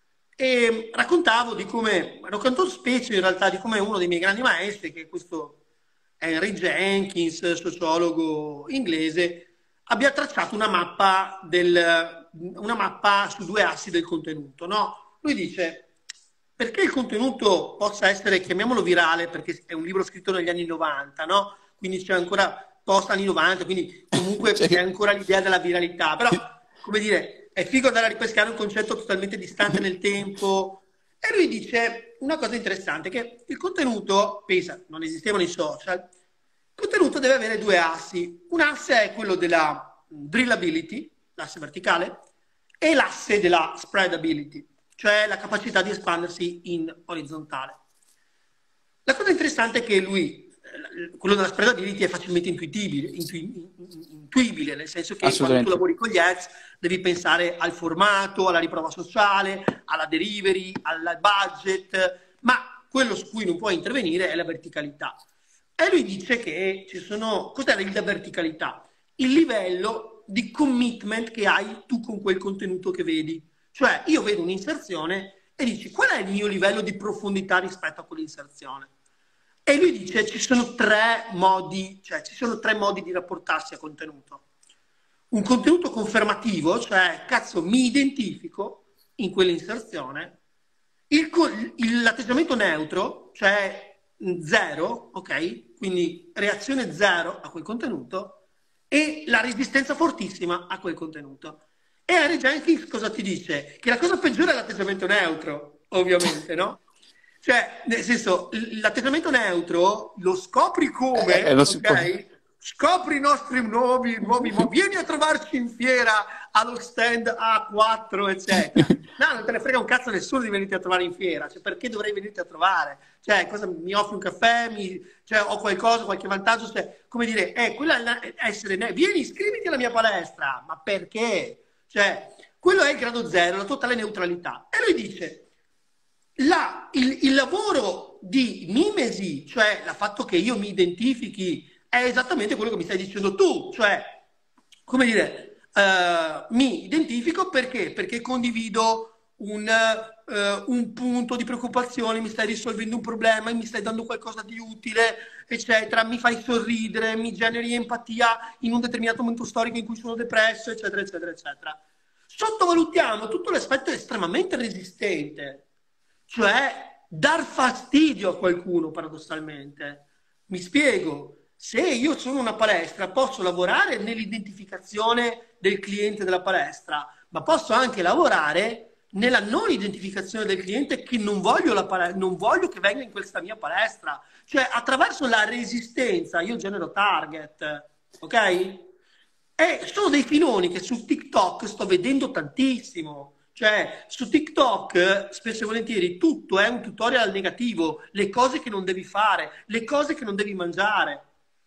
e racconto specie in realtà di come uno dei miei grandi maestri, che è questo Henry Jenkins, sociologo inglese, abbia tracciato una mappa su 2 assi del contenuto, no? Lui dice: perché il contenuto possa essere, chiamiamolo virale, perché è un libro scritto negli anni 90, no? Quindi c'è ancora post anni 90, quindi comunque c'è ancora l'idea della viralità, però, come dire, è figo andare a ripescare un concetto totalmente distante nel tempo. E lui dice una cosa interessante, che il contenuto, pensa, non esistevano i social, il contenuto deve avere due assi. Un asse è quello della drillability, l'asse verticale, e l'asse della spreadability, cioè la capacità di espandersi in orizzontale. La cosa interessante è che lui, quello della spreadability è facilmente intuibile, nel senso che quando tu lavori con gli ads devi pensare al formato, alla riprova sociale, alla delivery, al budget, ma quello su cui non puoi intervenire è la verticalità. E lui dice che ci sono... Cos'è la verticalità? Il livello di commitment che hai tu con quel contenuto che vedi. Cioè, io vedo un'inserzione e dici, qual è il mio livello di profondità rispetto a quell'inserzione? E lui dice, ci sono tre modi di rapportarsi a contenuto. Un contenuto confermativo, cioè, cazzo, mi identifico in quell'inserzione. L'atteggiamento neutro, cioè zero, ok? Quindi reazione zero a quel contenuto, e la resistenza fortissima a quel contenuto. E Harry Jenkins cosa ti dice? Che la cosa peggiore è l'atteggiamento neutro, ovviamente, no? Cioè, nel senso, l'atteggiamento neutro lo scopri come, ok? Scopri i nostri nuovi, vieni a trovarci in fiera allo stand A4, eccetera. No, non te ne frega un cazzo nessuno di venirti a trovare in fiera. Cioè, perché dovrei venirti a trovare? Cioè, cosa, mi offri un caffè? Cioè, ho qualcosa, qualche vantaggio? Cioè, come dire, quella è essere... Vieni, iscriviti alla mia palestra. Ma perché? Cioè, quello è il grado zero, la totale neutralità. E lui dice... il lavoro di mimesi, cioè il fatto che io mi identifichi, è esattamente quello che mi stai dicendo tu, cioè, come dire, mi identifico perché? Perché condivido un punto di preoccupazione, mi stai risolvendo un problema, mi stai dando qualcosa di utile, eccetera, mi fai sorridere, mi generi empatia in un determinato momento storico in cui sono depresso, eccetera, eccetera, eccetera. Sottovalutiamo tutto l'aspetto estremamente resistente, cioè dar fastidio a qualcuno, paradossalmente. Mi spiego, se io sono una palestra posso lavorare nell'identificazione del cliente della palestra, ma posso anche lavorare nella non identificazione del cliente, che non voglio che venga in questa mia palestra. Cioè, attraverso la resistenza io genero target, ok? E sono dei filoni che su TikTok sto vedendo tantissimo. Cioè, su TikTok, spesso e volentieri, tutto è un tutorial negativo, le cose che non devi fare, le cose che non devi mangiare.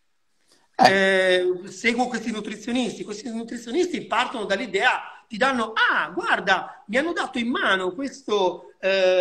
Seguo questi nutrizionisti partono dall'idea, ti danno, guarda, mi hanno dato in mano questa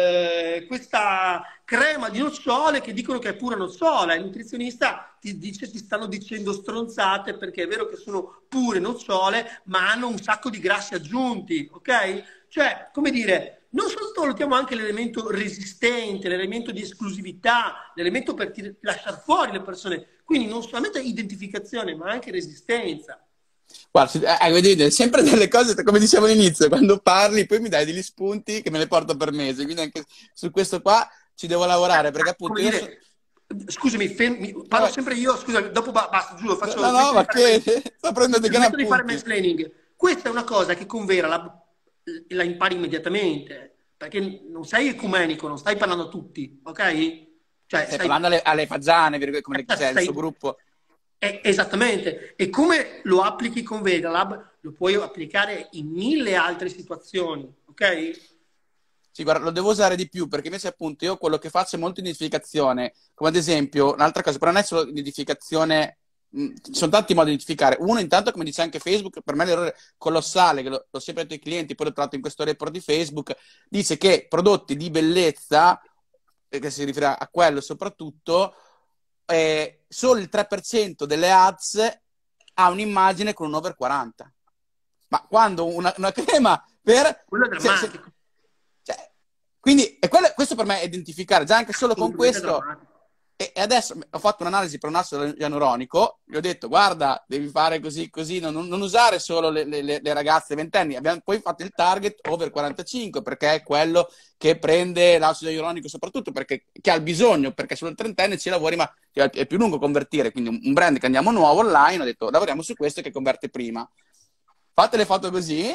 crema di nocciole che dicono che è pura nocciola. Il nutrizionista ti dice, ti stanno dicendo stronzate, perché è vero che sono pure nocciole, ma hanno un sacco di grassi aggiunti, ok? Cioè, come dire, non sottovalutiamo anche l'elemento resistente, l'elemento di esclusività, l'elemento per lasciare fuori le persone. Quindi non solamente identificazione, ma anche resistenza. Guarda, vedi, sempre delle cose, come dicevo all'inizio, quando parli poi mi dai degli spunti che me le porto per mesi, quindi anche su questo qua ci devo lavorare, perché appunto... Scusami, parlo sempre io, scusa, dopo basta, giuro, faccio... No, ma che... Sto prendendo dei appunti. Di fare mansplaining. Questa è una cosa che con Vera la impari immediatamente, perché non sei ecumenico, non stai parlando a tutti, ok? Cioè, stai parlando alle fagiane, come c'è il suo gruppo. Esattamente, e come lo applichi con Vegalab lo puoi applicare in 1000 altre situazioni, ok? Sì, guarda, lo devo usare di più, perché invece appunto io quello che faccio è molto identificazione, come ad esempio, un'altra cosa, però non è solo identificazione, ci sono tanti modi di identificare. Uno, intanto, come dice anche Facebook, per me l'errore colossale, che l'ho sempre detto ai clienti, poi l'ho trovato in questo report di Facebook, dice che prodotti di bellezza, che si riferirà a quello soprattutto, solo il 3% delle ads ha un'immagine con un over 40. Ma quando una crema per... Quello è drammatico. Quindi questo per me è identificare, già anche solo con questo. E adesso ho fatto un'analisi per un acido ialuronico, gli ho detto, guarda, devi fare così, non usare solo le ragazze ventenni. Abbiamo poi fatto il target over 45, perché è quello che prende l'acido ialuronico, soprattutto perché che ha il bisogno, perché sul trentenne ci lavori, ma è più lungo convertire. Quindi un brand che andiamo nuovo online, ho detto, lavoriamo su questo che converte prima. Fate le foto così,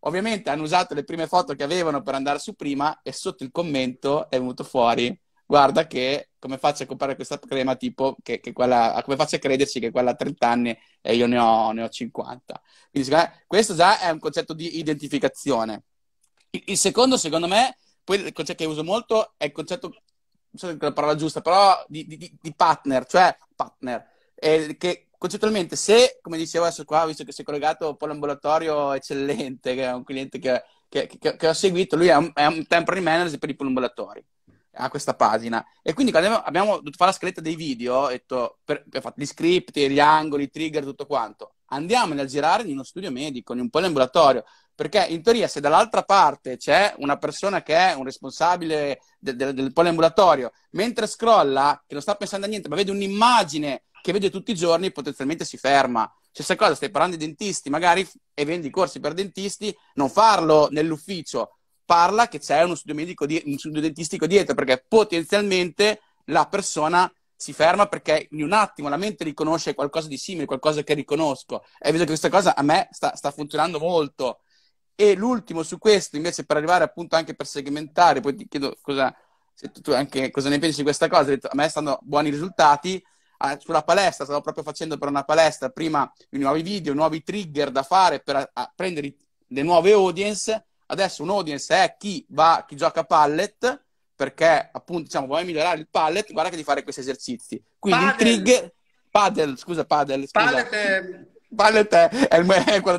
Ovviamente hanno usato le prime foto che avevano per andare su Prima e sotto il commento è venuto fuori: guarda che come faccio a comprare questa crema tipo che quella, come faccio a crederci che quella ha 30 anni e io ne ho 50. Quindi questo già è un concetto di identificazione. Il secondo, secondo me, poi il concetto che uso molto è il concetto, non so se è la parola giusta, però di partner, cioè partner, che concettualmente se, come dicevo adesso qua, visto che si è collegato un po' all'ambulatorio eccellente, che è un cliente che ho seguito, lui è un temporary manager per i ambulatori, ha questa pagina, e quindi quando abbiamo dovuto fare la scaletta dei video, ho detto, ho fatto gli script, gli angoli, i trigger, tutto quanto, andiamoli a girare in uno studio medico, in un poliambulatorio, perché in teoria se dall'altra parte c'è una persona che è un responsabile del poliambulatorio, mentre scrolla, che non sta pensando a niente, ma vede un'immagine che vede tutti i giorni, potenzialmente si ferma. Stessa cosa, stai parlando di dentisti, magari, e vendi corsi per dentisti, non farlo nell'ufficio, parla che c'è uno studio medico, un studio dentistico dietro, perché potenzialmente la persona si ferma perché in un attimo la mente riconosce qualcosa di simile, qualcosa che riconosco. E vedo che questa cosa a me sta funzionando molto. E l'ultimo su questo, invece, per arrivare appunto anche per segmentare, poi ti chiedo se tu anche cosa ne pensi di questa cosa. A me stanno buoni risultati. Sulla palestra, stavo proprio facendo per una palestra prima i nuovi video, i nuovi trigger da fare per prendere le nuove audience. Adesso un audience è chi gioca a pallet, perché appunto diciamo vuoi migliorare il pallet, guarda che di fare questi esercizi. Quindi il trigger padel, scusa. Pallet Pallet è quello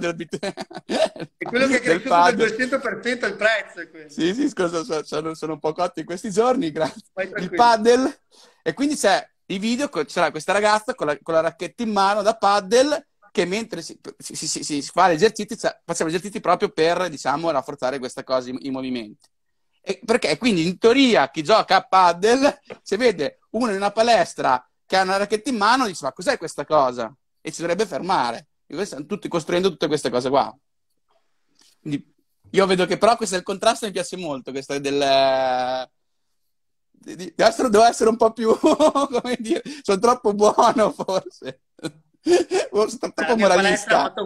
è quello che è del cresciuto del padel. 200% il prezzo. È quello. Sì, scusa, sono un po' cotto in questi giorni, grazie. Vai Il tranquillo. padel, e quindi c'è i video, c'era questa ragazza con la racchetta in mano da paddle che mentre si fa gli esercizi, facciamo esercizi proprio per, diciamo, rafforzare questa cosa, i movimenti. Perché quindi in teoria chi gioca a paddle, se vede uno in una palestra che ha una racchetta in mano, dice: ma cos'è questa cosa? E si dovrebbe fermare. E stanno tutti costruendo tutte queste cose qua. Quindi io vedo che però questo è il contrasto, mi piace molto, questo del... Devo essere un po' più, come dire, sono troppo buono forse. Sono La troppo mia palestra moralista.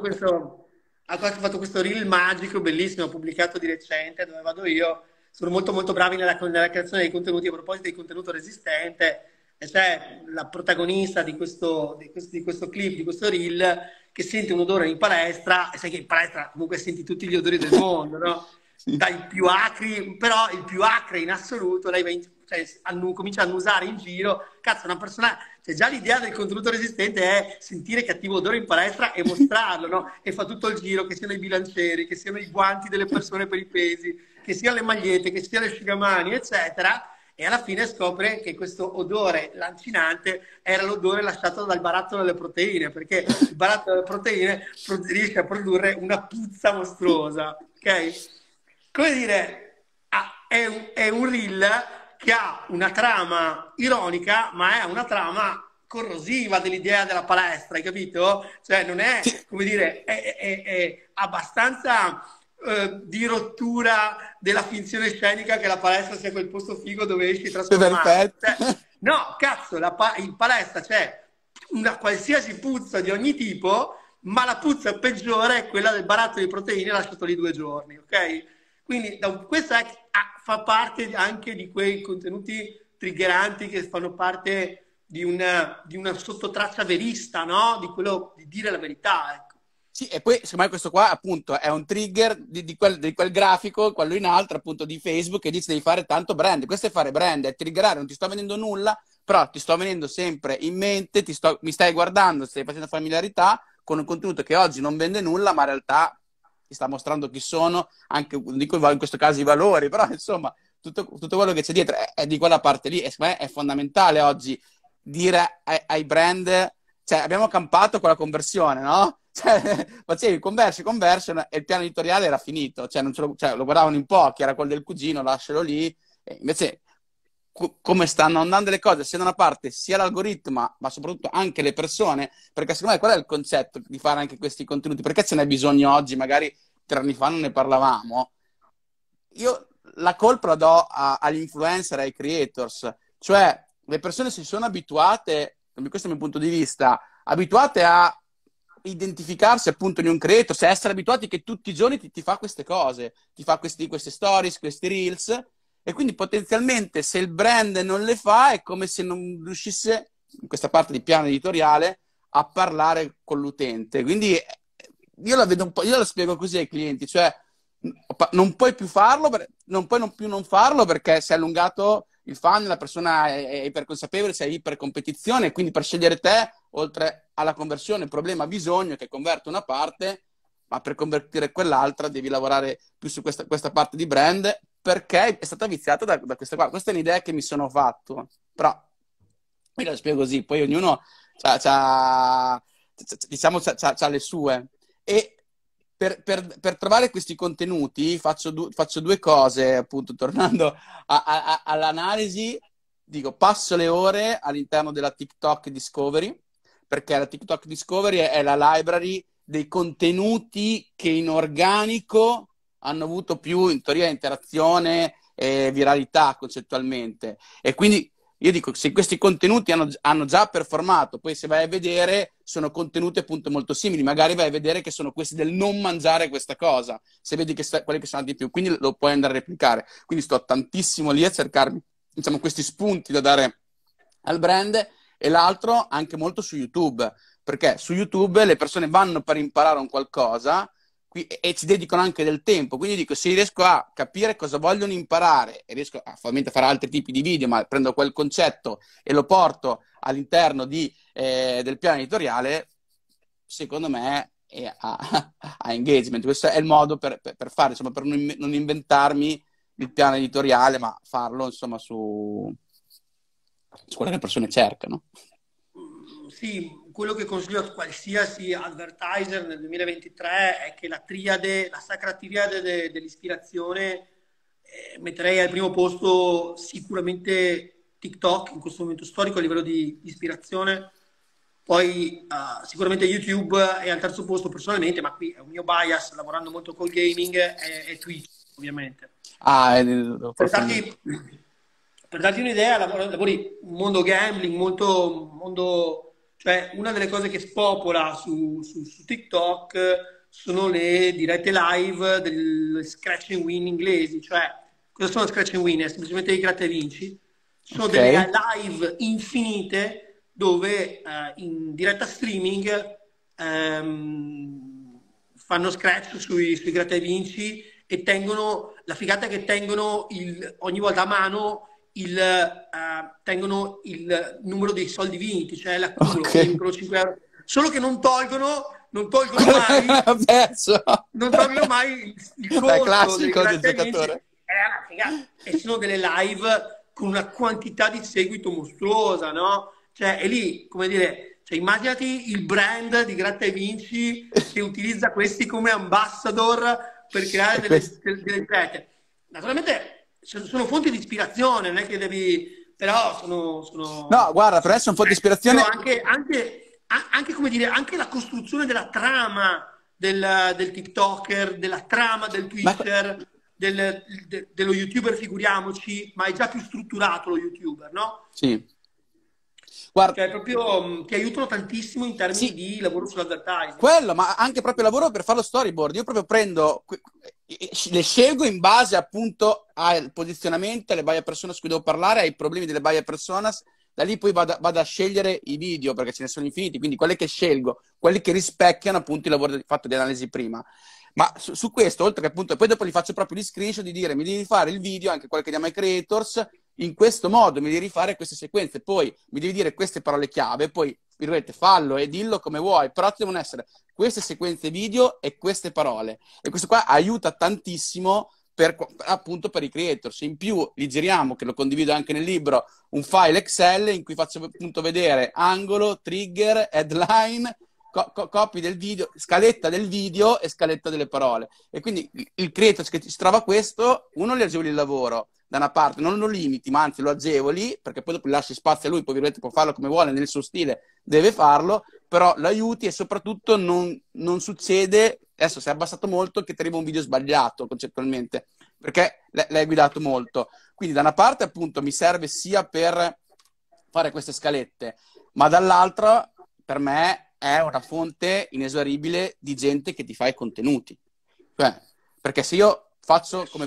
ha fatto questo reel magico, bellissimo, pubblicato di recente, dove vado io. Sono molto molto bravi nella creazione dei contenuti. A proposito di contenuto resistente, e c'è la protagonista di questo clip, di questo reel, che sente un odore in palestra, e sai che in palestra comunque senti tutti gli odori del mondo, no? Sì. Dai più acri, però il più acre in assoluto, lei comincia a annusare in giro. Cazzo, una persona, cioè già l'idea del contenuto resistente è sentire cattivo odore in palestra e mostrarlo, no? E fa tutto il giro, che siano i bilancieri, che siano i guanti delle persone per i pesi, che siano le magliette, che siano le asciugamani, eccetera. E alla fine scopre che questo odore lancinante era l'odore lasciato dal barattolo delle proteine, perché il barattolo delle proteine riesce a produrre una puzza mostruosa, ok? Come dire, è un reel che ha una trama ironica, ma è una trama corrosiva dell'idea della palestra, hai capito? Cioè non è, Sì, come dire, è abbastanza di rottura della finzione scenica che la palestra sia quel posto figo dove esci trasformato. perfetto. Cioè, no, cazzo, in palestra c'è una qualsiasi puzza di ogni tipo, ma la puzza peggiore è quella del barattolo di proteine lasciato lì 2 giorni, ok? Quindi questo fa parte anche di quei contenuti triggeranti che fanno parte di una sottotraccia verista, no? Di quello di dire la verità, ecco. Sì, e poi secondo me questo qua appunto è un trigger di quel grafico, quello in alto appunto di Facebook, che dice devi fare tanto brand. Questo è fare brand, è triggerare, non ti sto vendendo nulla, però ti sto venendo sempre in mente, mi stai guardando, stai facendo familiarità con un contenuto che oggi non vende nulla, ma in realtà ti sta mostrando chi sono, anche dico in questo caso i valori, però insomma tutto quello che c'è dietro è di quella parte lì, e secondo me è fondamentale oggi dire ai brand, cioè abbiamo campato con la conversione, no? Cioè, facevi conversion e il piano editoriale era finito, cioè, lo guardavano in pochi, era quello del cugino, lascialo lì. E invece come stanno andando le cose sia da una parte sia l'algoritmo, ma soprattutto anche le persone, perché secondo me qual è il concetto di fare anche questi contenuti, perché ce n'è bisogno oggi, magari 3 anni fa non ne parlavamo. Io la colpa la do agli influencer, ai creators, cioè le persone si sono abituate, questo è il mio punto di vista, abituate a identificarsi appunto in un creator, se essere abituati che tutti i giorni ti fa queste cose, ti fa queste stories, questi reels, e quindi potenzialmente se il brand non le fa è come se non riuscisse, in questa parte di piano editoriale, a parlare con l'utente. Quindi io la vedo un po', io la spiego così ai clienti, cioè non puoi più farlo, non puoi più non farlo perché si è allungato il funnel, la persona è iperconsapevole, sei ipercompetizione, quindi per scegliere te, oltre alla conversione, il problema ha bisogno che converta una parte, ma per convertire quell'altra devi lavorare più su questa parte di brand, perché è stata viziata da questa qua. Questa è un'idea che mi sono fatto, però io la spiego così, poi ognuno diciamo, c'ha le sue. E per trovare questi contenuti faccio due cose, appunto, tornando all'analisi, dico, passo le ore all'interno della TikTok Discovery, perché la TikTok Discovery è la library dei contenuti che in organico hanno avuto più, in teoria, interazione e viralità concettualmente. E quindi io dico, se questi contenuti hanno già performato, poi se vai a vedere sono contenuti appunto molto simili, magari vai a vedere che sono questi del non mangiare questa cosa, se vedi che quelli che sono di più, quindi lo puoi andare a replicare. Quindi sto tantissimo lì a cercarmi, diciamo, questi spunti da dare al brand, e l'altro anche molto su YouTube, perché su YouTube le persone vanno per imparare un qualcosa e ci dedicano anche del tempo, quindi dico, se riesco a capire cosa vogliono imparare e riesco ovviamente a fare altri tipi di video, ma prendo quel concetto e lo porto all'interno del piano editoriale, secondo me ha engagement. Questo è il modo per fare, insomma, per non inventarmi il piano editoriale, ma farlo, insomma, su quello che le persone cercano. Sì, quello che consiglio a qualsiasi advertiser nel 2023 è che la sacra triade dell'ispirazione, metterei al primo posto sicuramente TikTok in questo momento storico a livello di ispirazione, poi sicuramente YouTube, e al terzo posto personalmente, ma qui è un mio bias lavorando molto col gaming, è Twitch ovviamente. Per darti un'idea, lavori un mondo gambling, cioè una delle cose che spopola su TikTok sono le dirette live del scratch and win inglesi. Cioè, cosa sono scratch and win? È semplicemente i gratta e vinci. Sono delle live infinite dove in diretta streaming fanno scratch sui gratta e vinci, e la figata è che tengono ogni volta a mano tengono il numero dei soldi vinti, cioè l'accumulo, quindi 5 euro. Solo che non tolgono mai il conto classico del giocatore. E sono delle live con una quantità di seguito mostruosa, no? Cioè, è lì, come dire, cioè, immaginati il brand di Gratta e Vinci che utilizza questi come ambassador per creare delle rete. Naturalmente sono fonti di ispirazione, non è che devi... Però sono... No, guarda, per me sono fonti di ispirazione... Anche, come dire, anche la costruzione della trama del TikToker, della trama del Twitter, dello YouTuber, figuriamoci, ma è già più strutturato lo YouTuber, no? Sì. Guarda, cioè proprio ti aiutano tantissimo in termini di lavoro sull'advertising. Quello, ma anche proprio lavoro per fare lo storyboard. Io proprio le scelgo in base appunto al posizionamento, alle buyer persona su cui devo parlare, ai problemi delle buyer personas. Da lì poi vado a scegliere i video, perché ce ne sono infiniti, quindi quelli che scelgo, quelli che rispecchiano appunto il lavoro fatto di analisi prima. Ma su questo, oltre che appunto, poi dopo li faccio proprio gli screenshot di dire, mi devi fare il video, anche quello che diamo ai creators, in questo modo mi devi fare queste sequenze, poi mi devi dire queste parole chiave, poi fallo e dillo come vuoi, però ci devono essere queste sequenze video e queste parole. E questo qua aiuta tantissimo appunto per i creators. In più li giriamo, che lo condivido anche nel libro, un file Excel in cui faccio appunto vedere angolo, trigger, headline, copy del video, scaletta del video e scaletta delle parole. E quindi il creator che si trova questo, uno gli agevoli il lavoro da una parte, non lo limiti, ma anzi lo agevoli, perché poi dopo lasci spazio a lui, poi può farlo come vuole, nel suo stile deve farlo, però lo aiuti e soprattutto non succede, adesso si è abbassato molto, che ti arriva un video sbagliato concettualmente, perché l'hai guidato molto. Quindi da una parte appunto mi serve sia per fare queste scalette, ma dall'altra per me è una fonte inesauribile di gente che ti fa i contenuti. Cioè, perché se io faccio come...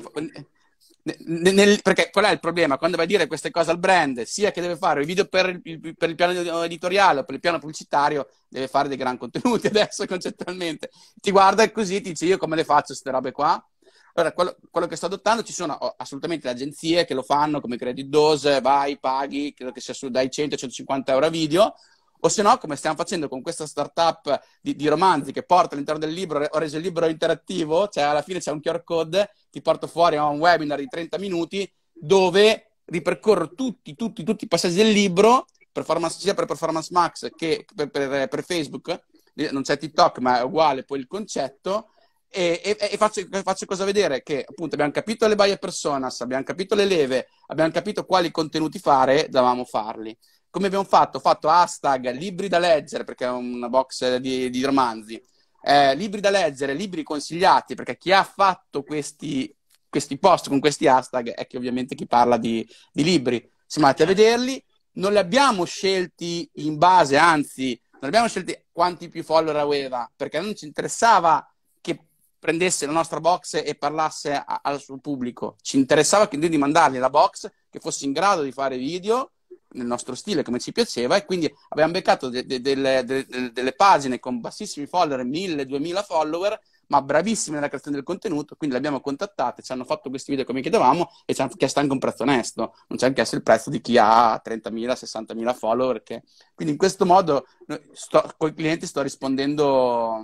perché qual è il problema? Quando vai a dire queste cose al brand, sia che deve fare i video per il piano editoriale o per il piano pubblicitario, deve fare dei gran contenuti adesso concettualmente. Ti guarda e così ti dice io come le faccio queste robe qua. Allora, quello che sto adottando, ci sono assolutamente le agenzie che lo fanno, come Credit Dose, vai, paghi, credo che sia dai 100-150 euro a video, o se no, come stiamo facendo con questa startup di romanzi che porta all'interno del libro, ho reso il libro interattivo, cioè alla fine c'è un QR code, ti porto fuori a un webinar di 30 minuti dove ripercorro tutti i passaggi del libro, sia per Performance Max che per Facebook, non c'è TikTok ma è uguale poi il concetto, e faccio cosa vedere? Che appunto abbiamo capito le buyer personas, abbiamo capito le leve, abbiamo capito quali contenuti fare, dovevamo farli. Come abbiamo fatto? Ho fatto hashtag libri da leggere, perché è una box di romanzi, libri da leggere, libri consigliati, perché chi ha fatto questi post con questi hashtag è che ovviamente chi parla di libri. Siamo andati a vederli, non li abbiamo scelti in base, anzi, non abbiamo scelti quanti più follower aveva, perché non ci interessava che prendesse la nostra box e parlasse al suo pubblico. Ci interessava quindi di mandargli la box che fosse in grado di fare video nel nostro stile, come ci piaceva, e quindi abbiamo beccato delle pagine con bassissimi follower, 1000-2000 follower, ma bravissime nella creazione del contenuto, quindi le abbiamo contattate, ci hanno fatto questi video come chiedevamo e ci hanno chiesto anche un prezzo onesto, non ci hanno chiesto il prezzo di chi ha 30.000-60.000 follower, quindi in questo modo con i clienti sto rispondendo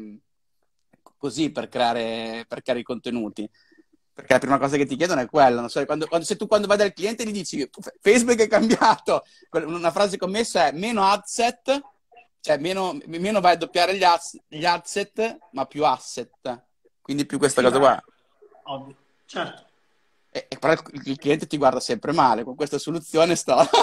così per creare i contenuti. Perché la prima cosa che ti chiedono è quella, non so, se tu quando vai dal cliente gli dici Facebook è cambiato, una frase commessa è meno adset, cioè meno vai a doppiare gli adset, ma più asset, quindi più questa cosa qua. Ovvio, certo. Però il cliente ti guarda sempre male, con questa soluzione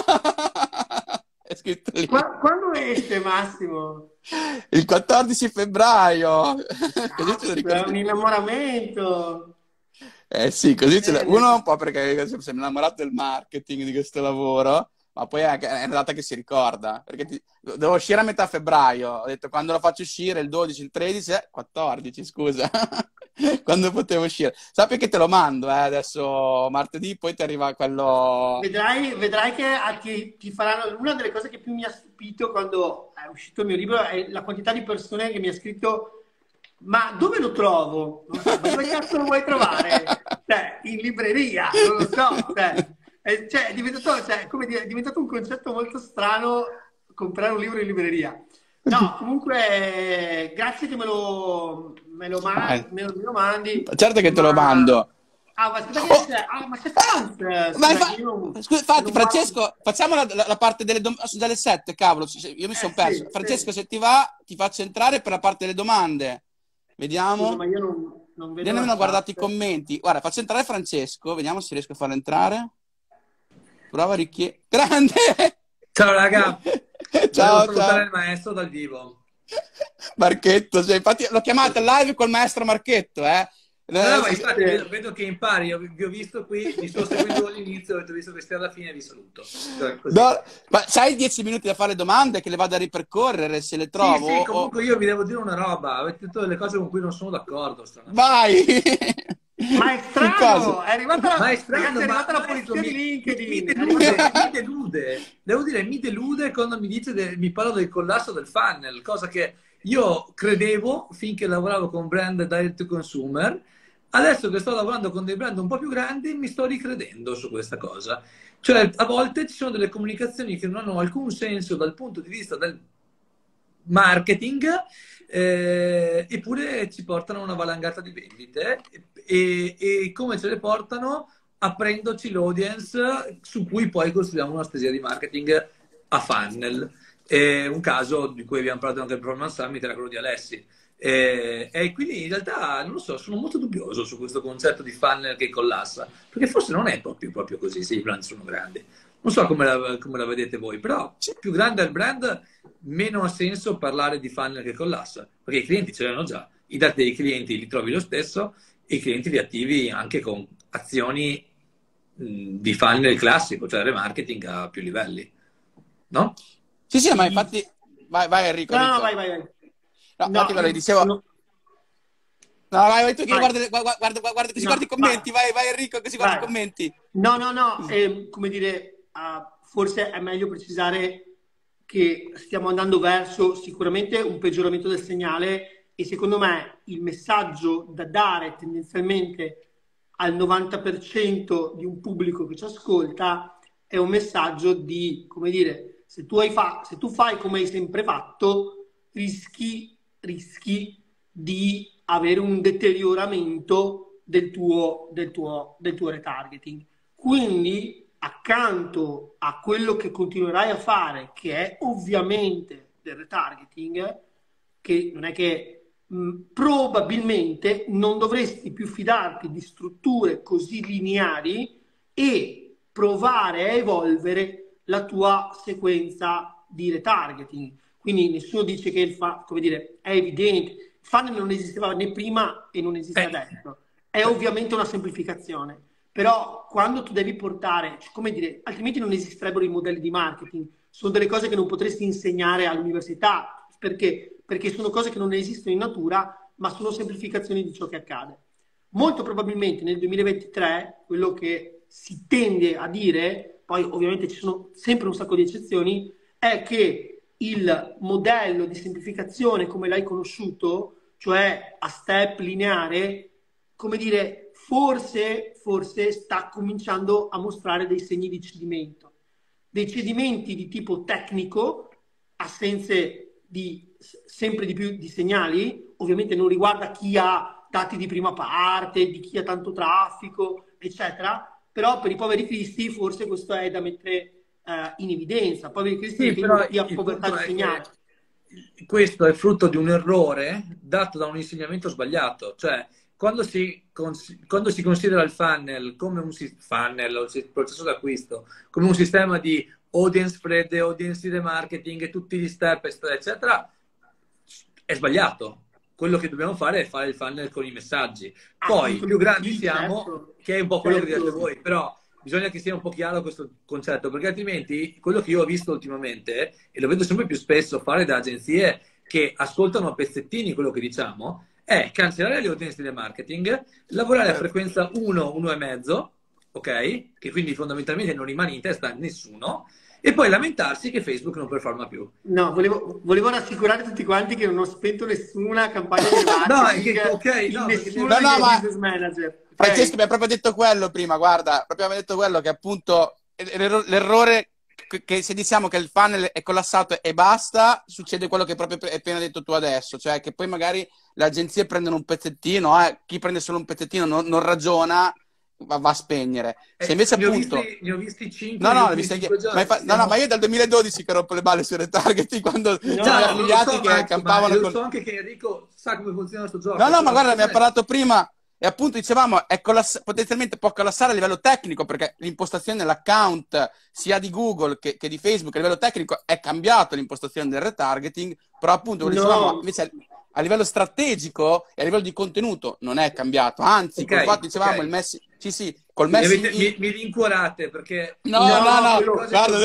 è scritto lì. Quando esce, Massimo? Il 14 febbraio. Così ce lo È ricordi. un innamoramento. Sì, così uno un po' perché si è innamorato del marketing di questo lavoro, ma poi è una data che si ricorda, perché devo uscire a metà febbraio, ho detto quando lo faccio uscire, il 12, il 13, 14, scusa, quando potevo uscire. Sappi che te lo mando, adesso martedì, poi ti arriva quello... Vedrai che ti faranno... Una delle cose che più mi ha stupito quando è uscito il mio libro è la quantità di persone che mi ha scritto ma dove lo trovo? Ma dove cazzo lo vuoi trovare? Cioè, in libreria, non lo so. È diventato un concetto molto strano comprare un libro in libreria. No, comunque, grazie che me lo mandi. Certo che te lo mando. Ah, ma aspetta che c'è. Ah, ma c'è Franz! Infatti, Francesco, facciamo la parte delle domande. Sono già le 7, cavolo, io mi sono perso. Sì, Francesco, se ti va, ti faccio entrare per la parte delle domande. Vediamo. Scusa, ma io non vedo. Io nemmeno ho guardato i commenti. Guarda, faccio entrare Francesco, vediamo se riesco a farlo entrare. Prova Grande! Ciao raga! Ciao, Volevo salutare il maestro dal vivo. Marchetto, cioè, infatti l'ho chiamato live col maestro Marchetto, No, ma infatti vedo che impari, vi ho visto qui, vi sto seguendo all'inizio, ho visto che stai alla fine e vi saluto. No, ma c'hai 10 minuti da fare domande che le vado a ripercorrere se le trovo? Sì, comunque io vi devo dire una roba, avete detto delle cose con cui non sono d'accordo. Vai! Ma è strano, è arrivata la polizia di LinkedIn. Mi delude, devo dire, mi delude quando mi parla del collasso del funnel, cosa che io credevo finché lavoravo con brand direct to consumer. Adesso che sto lavorando con dei brand un po' più grandi mi sto ricredendo su questa cosa. Cioè, a volte ci sono delle comunicazioni che non hanno alcun senso dal punto di vista del marketing, eppure ci portano una valangata di vendite e come ce le portano? Aprendoci l'audience su cui poi costruiamo una strategia di marketing a funnel. Un caso di cui abbiamo parlato anche al Performance Summit era quello di Alessi. E quindi in realtà, non lo so, sono molto dubbioso su questo concetto di funnel che collassa, perché forse non è proprio così se i brand sono grandi. Non so come la vedete voi, però più grande è il brand, meno ha senso parlare di funnel che collassa, perché i clienti ce l'hanno già, i dati dei clienti li trovi lo stesso e i clienti li attivi anche con azioni di funnel classico, cioè remarketing a più livelli, no? Sì, ma infatti... Vai Enrico. No, vai. No, No, infatti quello che dicevo... no, No, vai tu che vai. guarda, così No, guardi i commenti, vai Enrico, così guardi i vai. commenti. No, Così. come dire, forse è meglio precisare che stiamo andando verso sicuramente un peggioramento del segnale e secondo me il messaggio da dare tendenzialmente al 90% di un pubblico che ci ascolta è un messaggio di, come dire, se tu fai come hai sempre fatto, rischi di avere un deterioramento del tuo retargeting. Quindi, accanto a quello che continuerai a fare, che è ovviamente del retargeting, che non è che probabilmente non dovresti più fidarti di strutture così lineari e provare a evolvere la tua sequenza di retargeting. Quindi nessuno dice che come dire, è evidente, il funnel non esisteva né prima e non esiste adesso. È ovviamente una semplificazione, però quando tu devi portare, come dire, altrimenti non esisterebbero i modelli di marketing, sono delle cose che non potresti insegnare all'università, perché sono cose che non esistono in natura, ma sono semplificazioni di ciò che accade. Molto probabilmente nel 2023 quello che si tende a dire, poi ovviamente ci sono sempre un sacco di eccezioni, è che il modello di semplificazione come l'hai conosciuto, cioè a step lineare, come dire, forse sta cominciando a mostrare dei segni di cedimento. Dei cedimenti di tipo tecnico, assenze di sempre di più di segnali, ovviamente non riguarda chi ha dati di prima parte, di chi ha tanto traffico, eccetera, però per i poveri cristi forse questo è da mettere in evidenza. Poveri cristi Sì, però intendono chi ha il povertà punto di è segnale. che questo è frutto di un errore dato da un insegnamento sbagliato. Cioè, quando si considera il funnel come funnel, o il processo d'acquisto, come un sistema di audience spread, audience remarketing e tutti gli step, eccetera, è sbagliato. Quello che dobbiamo fare è fare il funnel con i messaggi. Poi, più Assolutamente grandi sì, siamo, certo. che è un po' quello che direte Certo. voi, però bisogna che sia un po' chiaro questo concetto, perché altrimenti quello che io ho visto ultimamente, e lo vedo sempre più spesso fare da agenzie che ascoltano a pezzettini quello che diciamo, è cancellare le audience di marketing, lavorare a frequenza 1, 1,5, ok? Che quindi fondamentalmente non rimane in testa a nessuno, e poi lamentarsi che Facebook non performa più. No, volevo rassicurare tutti quanti che non ho spento nessuna campagna di No, è che, marketing ok, in no, perché nessuno No, dei no, miei ma business manager. Francesco mi Ok? ha proprio detto quello prima, guarda, proprio mi ha detto quello che appunto l'errore che se diciamo che il funnel è collassato e basta, succede quello che proprio hai appena detto tu adesso, cioè che poi magari le agenzie prendono un pezzettino, chi prende solo un pezzettino non ragiona, va a spegnere. Se invece appunto... Ne ho visti 5 No, negli no, l'ho ultimi vista 5 anche... giorni. no, no, ma io è dal 2012 che rompo le balle sui retargeting, quando c'erano gli No, lo affiliati so, che Max, ma campavano lo con... so anche che Enrico sa come funziona questo No, gioco, no, ma però guarda, mi ha secondo me... parlato prima e appunto dicevamo, è potenzialmente può collassare a livello tecnico perché l'impostazione dell'account sia di Google che di Facebook a livello tecnico è cambiato l'impostazione del retargeting, però appunto, come dicevamo, No, invece a livello strategico e a livello di contenuto non è cambiato, anzi, col Ok, fatto dicevamo il ok. Messi, sì, col Messi in... Mi rincuorate perché No, no, no, no, no, guarda,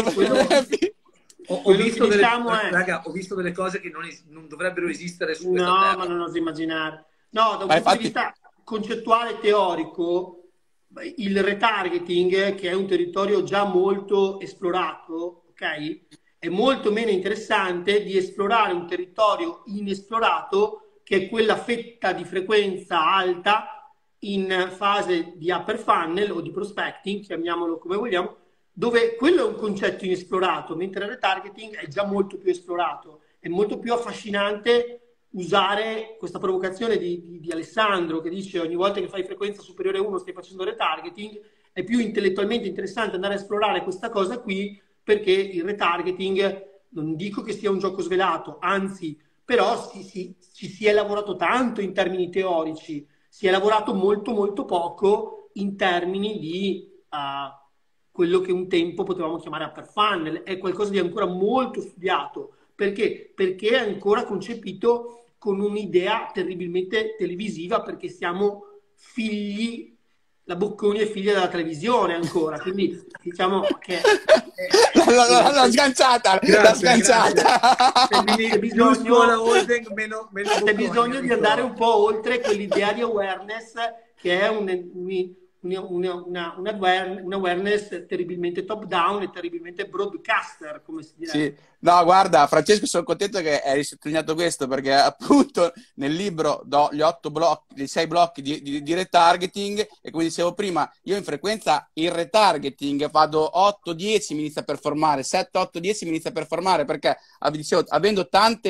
ho quello che visto delle, diciamo è raga, ho visto delle cose che non dovrebbero esistere su questa no, ma terra. non oso immaginare. No, da un ma punto di infatti... vista concettuale teorico, il retargeting, che è un territorio già molto esplorato, ok? È molto meno interessante di esplorare un territorio inesplorato, che è quella fetta di frequenza alta in fase di upper funnel o di prospecting, chiamiamolo come vogliamo, dove quello è un concetto inesplorato, mentre il retargeting è già molto più esplorato. È molto più affascinante usare questa provocazione di Alessandro che dice ogni volta che fai frequenza superiore a 1 stai facendo retargeting, è più intellettualmente interessante andare a esplorare questa cosa qui perché il retargeting non dico che sia un gioco svelato, anzi, però ci si è lavorato tanto in termini teorici, si è lavorato molto poco in termini di quello che un tempo potevamo chiamare upper funnel, è qualcosa di ancora molto studiato. Perché? Perché è ancora concepito con un'idea terribilmente televisiva, perché siamo figli la Bocconi è figlia della televisione ancora, quindi diciamo che l'ho sganciata, l'ho sganciata. c'è bisogno di andare un po' oltre quell'idea di awareness che è un awareness terribilmente top down e terribilmente broadcaster, come si dice. Sì. No, guarda, Francesco, sono contento che hai sottolineato questo, perché appunto nel libro do gli 8 blocchi, i 6 blocchi di retargeting, e come dicevo prima, io in frequenza il retargeting vado 8-10 mi inizia a performare, 7-8-10 mi inizia a performare, perché dicevo, avendo tante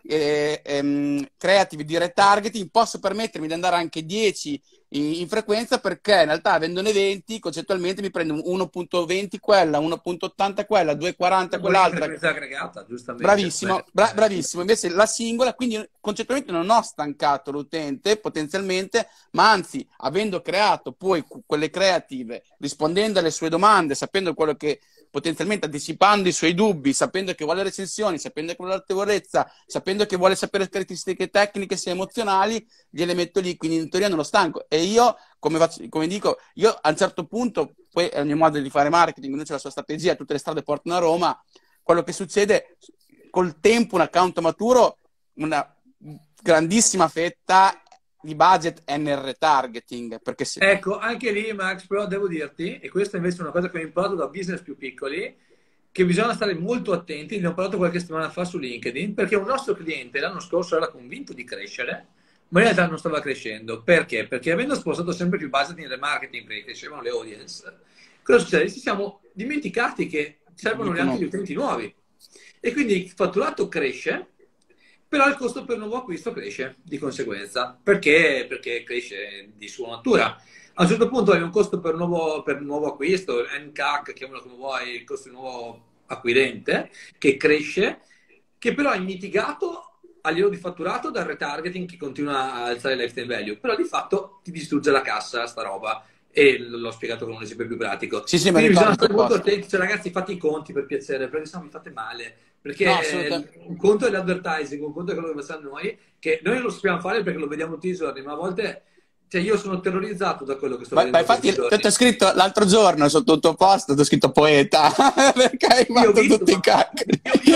creative di retargeting posso permettermi di andare anche 10 in frequenza, perché in realtà avendone 20 concettualmente mi prendo 1.20 quella, 1.80 quella, 2.40 quell'altra. Giustamente. Bravissimo, bravissimo. Invece la singola, quindi concettualmente non ho stancato l'utente potenzialmente, ma anzi, avendo creato poi quelle creative, rispondendo alle sue domande, sapendo quello che potenzialmente, anticipando i suoi dubbi, sapendo che vuole recensioni, sapendo che vuole l'autorevolezza, sapendo che vuole sapere caratteristiche tecniche sia emozionali, gliele metto lì, quindi in teoria non lo stanco. E io, come dico, io a un certo punto, poi è il mio modo di fare marketing, non c'è la sua strategia, tutte le strade portano a Roma. Quello che succede col tempo, un account maturo, una grandissima fetta di budget è nel retargeting, perché Ecco, anche lì, Max, però devo dirti, e questa invece è una cosa che ho imparato da business più piccoli, che bisogna stare molto attenti. Ne ho parlato qualche settimana fa su LinkedIn, perché un nostro cliente l'anno scorso era convinto di crescere, ma in realtà non stava crescendo. Perché? Perché avendo spostato sempre più budget in remarketing, perché crescevano le audience, cosa succede? Ci siamo dimenticati che servono anche gli utenti nuovi. E quindi il fatturato cresce, però il costo per nuovo acquisto cresce di conseguenza. Perché? Perché cresce di sua natura. A un certo punto hai un costo per nuovo acquisto, NCAC, chiamalo come vuoi, il costo di nuovo acquirente, che cresce, che però è mitigato a livello di fatturato dal retargeting che continua a alzare il lifetime value. Però di fatto ti distrugge la cassa, sta roba. E l'ho spiegato con un esempio più pratico. Sì, quindi bisogna stare molto attenti. Cioè, ragazzi, fate i conti per piacere, perché se no mi fate male. Perché un conto è l'advertising, un conto è quello che facciamo noi, che noi non lo sappiamo fare perché lo vediamo tutti i giorni, ma a volte, cioè, io sono terrorizzato da quello che sto vedendo. Ma infatti ti ho scritto l'altro giorno sotto il tuo post, ti ho scritto poeta, perché hai fatto tutti i cacchi.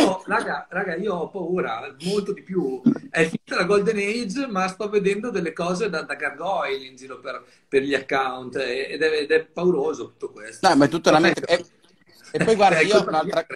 Raga, io ho paura, molto di più. È finita la Golden Age, ma sto vedendo delle cose da gargoyle in giro per gli account, ed è pauroso tutto questo. No, ma è tutta la mente. E poi guarda, io un'altra...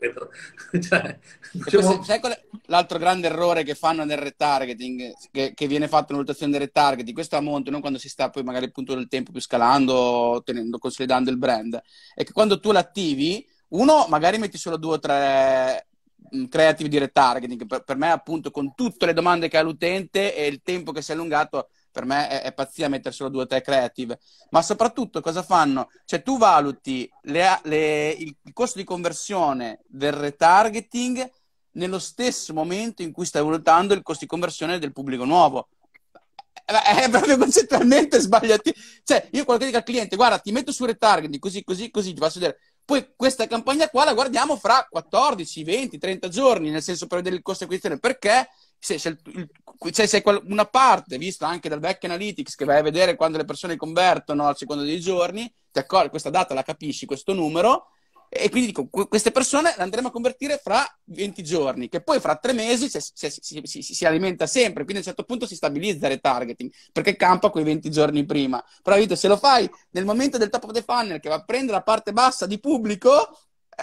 sai qual è l'altro grande errore che fanno nel retargeting, che viene fatto nell'valutazione del retargeting, questo a monte, non quando si sta poi magari appunto nel tempo più scalando, consolidando il brand, è che quando tu l'attivi, uno magari metti solo 2 o 3 creative di retargeting, per me appunto con tutte le domande che ha l'utente e il tempo che si è allungato, per me è pazzia mettere solo 2 o 3 creative. Ma soprattutto cosa fanno? Cioè tu valuti il costo di conversione del retargeting nello stesso momento in cui stai valutando il costo di conversione del pubblico nuovo. È proprio concettualmente sbagliato. Cioè io quando dico al cliente, guarda, ti metto su retargeting così, ti faccio vedere. Poi questa campagna qua la guardiamo fra 14, 20, 30 giorni, nel senso per vedere il costo di acquisizione, perché se una parte, visto anche dal back analytics, che vai a vedere quando le persone convertono al secondo dei giorni, ti accorgi, questa data la capisci, questo numero, e quindi dico, queste persone le andremo a convertire fra 20 giorni, che poi fra 3 mesi si alimenta sempre, quindi a un certo punto si stabilizza il retargeting, perché campa quei 20 giorni prima. Però Vito, se lo fai nel momento del top of the funnel, che va a prendere la parte bassa di pubblico...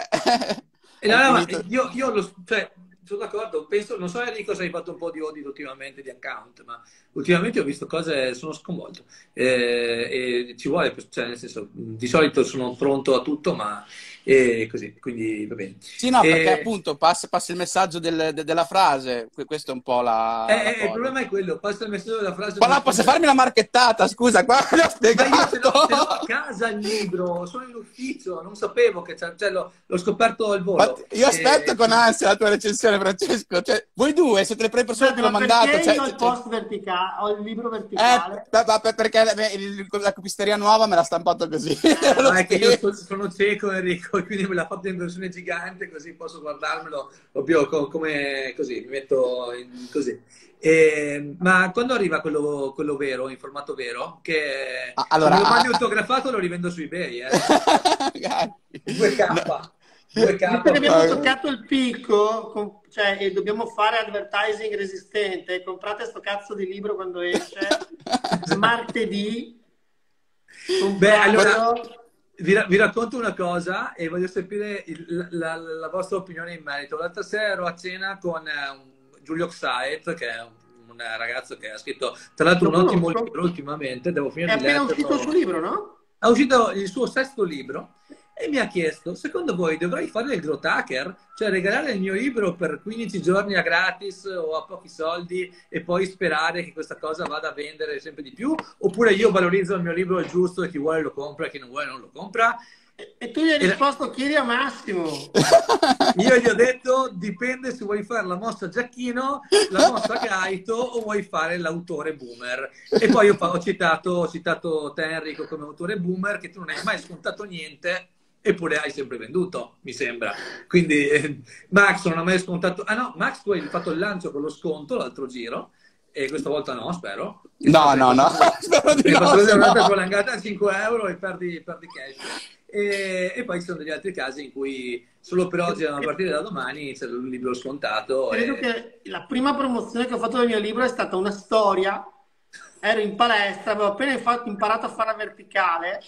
cioè, sono d'accordo, penso, non so Enrico se hai fatto un po' di audit ultimamente di account, ma ultimamente ho visto cose, sono sconvolto, e ci vuole, cioè nel senso, di solito sono pronto a tutto, ma così, quindi va bene. Sì, no, perché appunto passa il messaggio della frase, questo è un po' il problema è quello, passa il messaggio della frase. Qua posso farmi la marchettata, scusa, qua l'ho spiegato. Ma io ce l'ho a casa il libro, sono in ufficio, non sapevo che c'è, l'ho scoperto al volo. Ma io aspetto con ansia la tua recensione, Francesco, cioè, voi due siete le prime persone che l'ho mandato. Perché io ho il post verticale, ho il libro verticale. Perché la copisteria nuova me l'ha stampato così. È che io sono cieco, Enrico. e quindi me l'ha fatto in versione gigante, così posso guardarmelo proprio come così, mi metto così. Ma quando arriva quello vero, in formato vero, che se me lo mandi autografato lo rivendo su eBay, 2K. No. 2K. Visto che abbiamo toccato il picco, cioè, e dobbiamo fare advertising resistente, comprate sto cazzo di libro quando esce, martedì. Beh, allora vi racconto una cosa e voglio sapere la vostra opinione in merito. L'altra sera ero a cena con Giulio Xaet, che è un ragazzo che ha scritto, tra l'altro, un ottimo libro ultimamente. Devo finire di leggerlo. È appena uscito il suo libro, no? Ha uscito il suo 6º libro e mi ha chiesto: secondo voi dovrei fare il growth hacker? Cioè regalare il mio libro per 15 giorni a gratis o a pochi soldi e poi sperare che questa cosa vada a vendere sempre di più? Oppure io valorizzo il mio libro il giusto e chi vuole lo compra e chi non vuole non lo compra? E tu gli hai risposto: chiedi a Massimo. Io gli ho detto: dipende se vuoi fare la mossa Giacchino, la mossa Gaito o vuoi fare l'autore boomer. E poi io ho citato te, Enrico, come autore boomer, che tu non hai mai scontato niente, eppure hai sempre venduto, mi sembra. Quindi Max non ha mai scontato. Ah no, Max, tu hai fatto il lancio con lo sconto l'altro giro, e questa volta no, spero. No. Spero di no. Un'altra volangata a 5 euro e perdi cash. E poi ci sono degli altri casi in cui solo per oggi, a partire da domani, c'è un libro scontato. Credo che la prima promozione che ho fatto del mio libro è stata una storia. Ero in palestra, avevo appena imparato a fare la verticale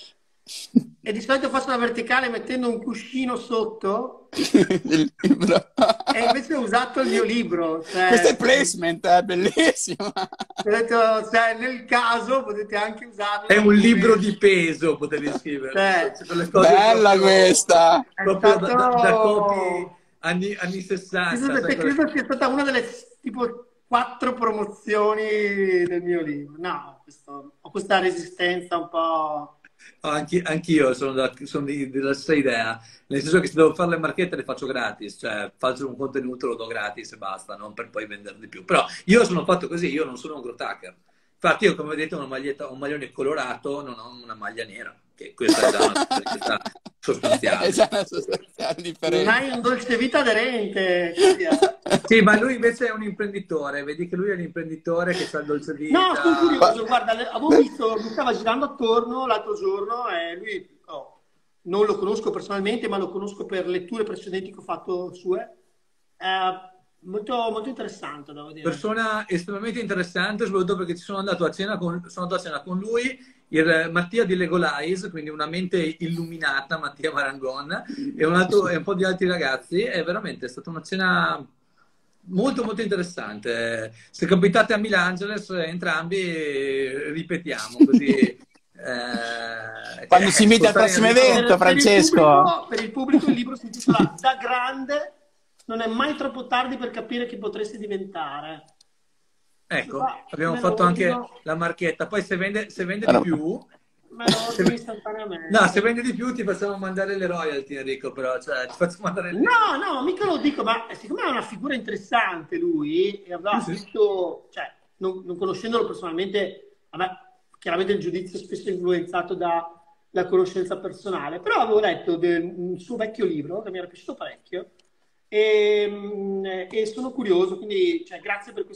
e di solito faccio la verticale mettendo un cuscino sotto il libro. E invece ho usato il mio libro. Cioè, questo è placement, è bellissimo. Ho detto, cioè, nel caso potete anche usarlo. È un libro di peso, potevi scrivere. Bella questa. Proprio da copy anni 60. Credo sia stata una delle tipo 4 promozioni del mio libro. No, ho questa resistenza un po'. Anch'io sono della stessa idea, nel senso che se devo fare le marchette le faccio gratis, cioè faccio un contenuto, lo do gratis e basta, non per poi vendere di più. Però io sono fatto così, io non sono un growth hacker. Infatti io, come vedete, ho un maglione colorato, non ho una maglia nera, che questa è già una differenza sostanziale. È già una sostanziale differenza. Non hai un dolce vita aderente. Sì, ma lui invece è un imprenditore, vedi che lui è un imprenditore che fa il dolce vita. No, sono curioso, guarda, avevo visto, mi stava girando attorno l'altro giorno e lui, non lo conosco personalmente, ma lo conosco per letture precedenti che ho fatto sue. Molto, molto interessante, devo dire. Persona estremamente interessante, soprattutto perché sono andato a cena con lui, il Mattia di Legolize, quindi una mente illuminata, Mattia Marangon, e un po' di altri ragazzi. È veramente stata una cena molto molto interessante. Se capitate a Milangeles, entrambi ripetiamo così. Quando si mette al prossimo evento, Francesco. Per il pubblico il libro si intitola Da grande non è mai troppo tardi per capire chi potresti diventare. Ecco, abbiamo fatto anche la marchetta. Poi se vende di più, se vende di più ti facciamo mandare le royalty, Enrico, però ti faccio mandare no, mica lo dico, ma siccome è una figura interessante lui, e aveva visto, cioè, non conoscendolo personalmente, chiaramente il giudizio è spesso influenzato da conoscenza personale, però avevo letto un suo vecchio libro che mi era piaciuto parecchio e sono curioso, quindi grazie per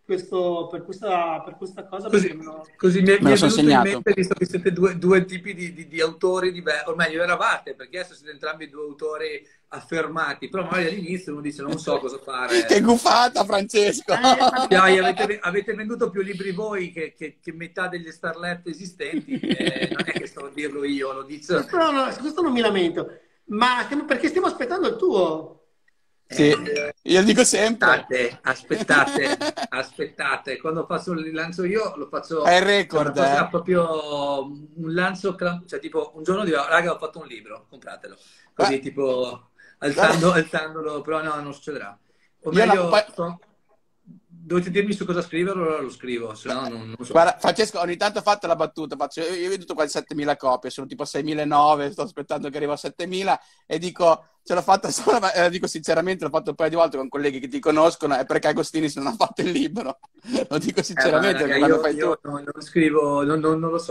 questa cosa. Così mi è venuto in mente, visto che siete due tipi di autori o meglio eravate, perché adesso siete entrambi 2 autori affermati, però magari all'inizio uno dice non so cosa fare. Che gufata, Francesco! Dai, avete venduto più libri voi che metà degli starlet esistenti, non è che sto a dirlo io, lo dico. Questo non mi lamento, ma perché stiamo aspettando il tuo? Sì, io dico sempre. Aspettate, quando faccio il rilancio io lo faccio. È il record. È proprio un lancio, cioè tipo un giorno dico, raga, ho fatto un libro, compratelo. Così tipo alzandolo, però no, non succederà. O meglio, dovete dirmi su cosa scriverlo, allora lo scrivo, se no non so. Guarda, Francesco, ogni tanto ho fatto la battuta, io ho venduto quasi 7.000 copie, sono tipo 6.900, sto aspettando che arrivo a 7.000 e dico, ce l'ho fatta solo, dico sinceramente, l'ho fatto un paio di volte con colleghi che ti conoscono, è perché Agostini se non ha fatto il libro. Lo dico sinceramente, perché io non scrivo, non lo so.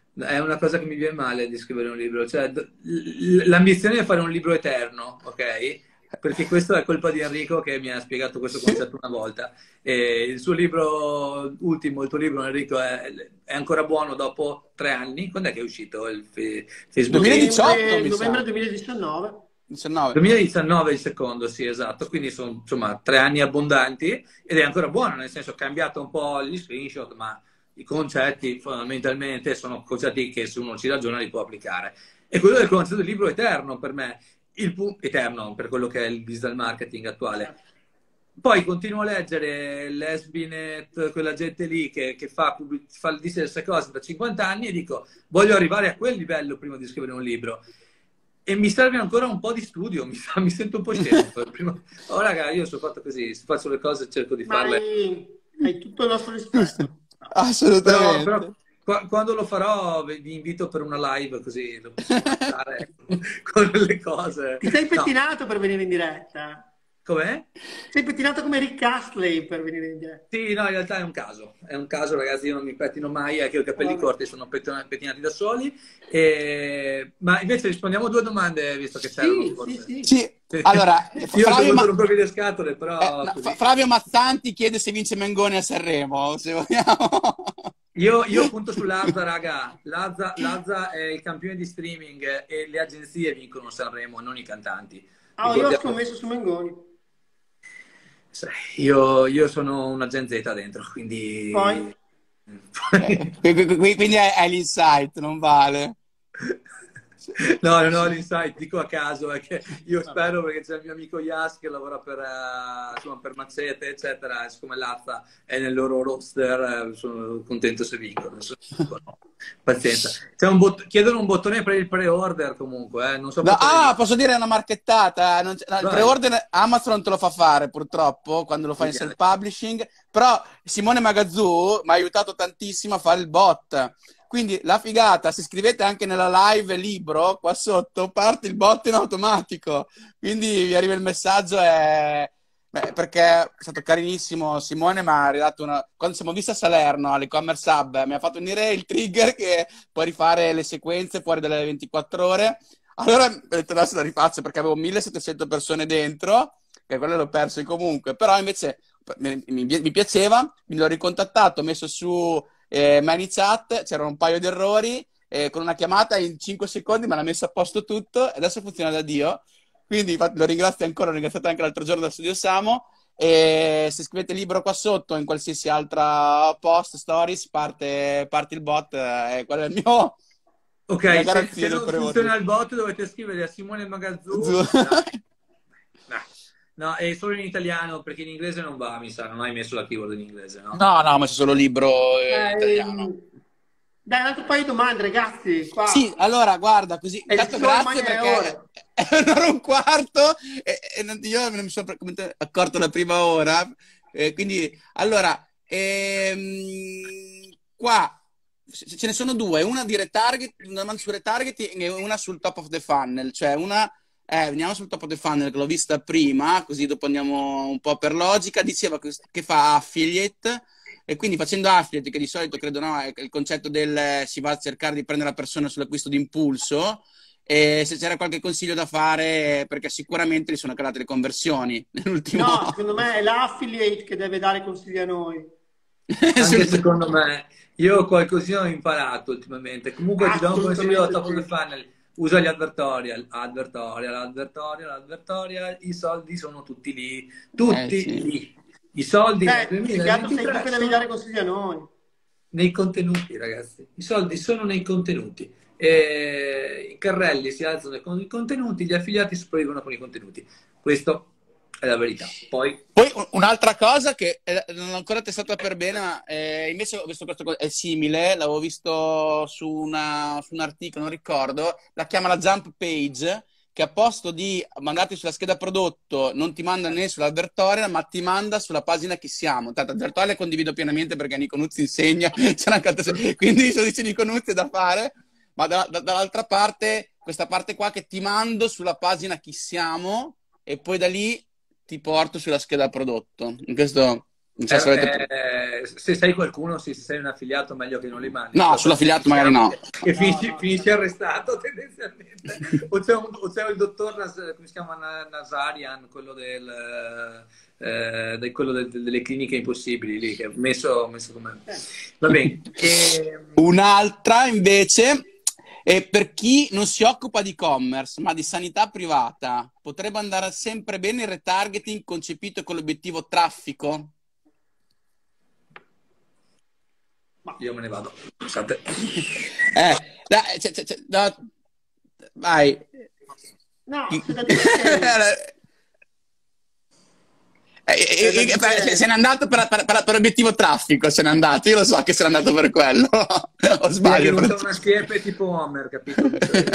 È una cosa che mi viene male di scrivere un libro, cioè l'ambizione è fare un libro eterno, ok? Perché questo è colpa di Enrico che mi ha spiegato questo concetto una volta. E il suo libro ultimo, il tuo libro, Enrico, è ancora buono dopo 3 anni. Quando è che è uscito il Facebook? 2018, mi Novembre sa. 2019. 19. 2019 il secondo, sì, esatto. Quindi sono insomma 3 anni abbondanti ed è ancora buono, nel senso, ho cambiato un po' gli screenshot, ma i concetti fondamentalmente sono concetti che se uno ci ragiona li può applicare. E quello è il concetto del libro eterno per me, eterno per quello che è il digital marketing attuale. Poi continuo a leggere l'Esbinet, quella gente lì che fa le stesse cose da 50 anni e dico, voglio arrivare a quel livello prima di scrivere un libro. E mi serve ancora un po' di studio, mi sento un po' scemo. Oh raga, io sono fatto così, se faccio le cose cerco di Ma farle. hai tutto il nostro rispetto. Assolutamente. Però quando lo farò vi invito per una live così lo possiamo fare con le cose. Ti sei No, pettinato per venire in diretta? com'è? Sei pettinato come Rick Astley per venire in diretta? Sì, no, in realtà è un caso ragazzi, io non mi pettino mai, è che ho i capelli Vabbè. corti, sono pettinati da soli. Ma invece rispondiamo a 2 domande, visto che c'erano Sì, forse. sì, sì. Sì, allora, Io ho dovuto rompermi le scatole, però no, così. Flavio Mazzanti chiede se vince Mengoni a Sanremo, se vogliamo. Io punto su Lazza, raga. Lazza è il campione di streaming e le agenzie vincono Sanremo, non i cantanti. Io ho Ricordiamo. scommesso su Mengoni. Sai, io sono una Gen Z dentro, quindi... Poi? Quindi è l'insight, non vale. No, non ho l'insight, dico a caso, perché io spero, perché c'è il mio amico Yas che lavora insomma, per Macete, eccetera, e siccome Lazza è nel loro roster, sono contento se vincono. Pazienza. Chiedono un bottone per il pre-order comunque, non so perché. Posso dire una marchettata? Il pre-order Amazon non te lo fa fare purtroppo quando lo fai in self-publishing, però Simone Magazzù mi ha aiutato tantissimo a fare il bot. Quindi la figata, se scrivete anche nella live libro, qua sotto parte il bot in automatico. Quindi vi arriva il messaggio perché è stato carinissimo. Simone mi ha ridato quando siamo visti a Salerno all'e-commerce hub, mi ha fatto venire il trigger che puoi rifare le sequenze fuori dalle 24 ore. Allora ho detto adesso la rifaccio perché avevo 1700 persone dentro, che quello l'ho perso comunque. Però invece mi piaceva, mi l'ho ricontattato, ho messo su ManyChat, c'erano un paio di errori, con una chiamata in 5 secondi me l'ha messo a posto tutto e adesso funziona da Dio. Quindi lo ringrazio ancora, l'ho ringraziato anche l'altro giorno da Studio Samo. E se scrivete libro qua sotto, in qualsiasi altra post, stories, parte il bot, quello è il mio... Ok, se non funziona il bot dovete scrivere a Simone Magazzù. No, è solo in italiano, perché in inglese non va, mi sa, non hai messo la keyword in inglese, no? No, ma c'è solo libro italiano. Dai, un altro paio di domande, ragazzi. Qua. Sì, allora, guarda, così, intanto grazie perché è un'ora e un quarto e io non mi sono accorto la prima ora. Quindi, allora, qua ce ne sono due, una di una sul retargeting e una sul top of the funnel, cioè una... veniamo sul top of the funnel che l'ho vista prima, così dopo andiamo un po' per logica. Diceva che fa affiliate e quindi facendo affiliate, che di solito credo no, è il concetto del si va a cercare di prendere la persona sull'acquisto d'impulso, e se c'era qualche consiglio da fare, perché sicuramente gli sono calate le conversioni nell'ultimo... No, secondo me è l'affiliate che deve dare consigli a noi. Anche secondo me, io qualcosina ho imparato ultimamente. Comunque ti do un consiglio da top of the funnel. Usa gli advertorial, i soldi sono tutti lì, lì. I soldi nel sei tu 2023 che devi dare consigli a noi. Nei contenuti, ragazzi. I soldi sono nei contenuti. I carrelli si alzano con i contenuti, gli affiliati sopravvivono con i contenuti. Questo è la verità. Poi un'altra cosa che non ho ancora testato per bene, ma invece ho visto questo è simile, l'avevo visto su un articolo, non ricordo, la chiama la jump page, che a posto di mandarti sulla scheda prodotto non ti manda né sull'advertorial, ma ti manda sulla pagina chi siamo. Tanto advertorial condivido pienamente perché Nico Nuzzi insegna, quindi se dice Nico Nuzzi è da fare, ma dall'altra parte, questa parte qua che ti mando sulla pagina chi siamo e poi da lì ti porto sulla scheda prodotto. In questo Non so se avete... Se sei qualcuno, se sei un affiliato, meglio che non li mandi. No, sull'affiliato magari no. Che finisci arrestato tendenzialmente. O c'è il dottor come si chiama, Nazarian, quello delle cliniche impossibili lì, che è messo come... Va bene. Un'altra invece... E per chi non si occupa di e-commerce, ma di sanità privata, potrebbe andare sempre bene il retargeting concepito con l'obiettivo traffico? Io me ne vado. Scusate. Vai. No, se n'è andato per obiettivo traffico, se n'è andato. Io lo so che se n'è andato per quello. O sbaglio? Non sono una siepe tipo Homer, capito?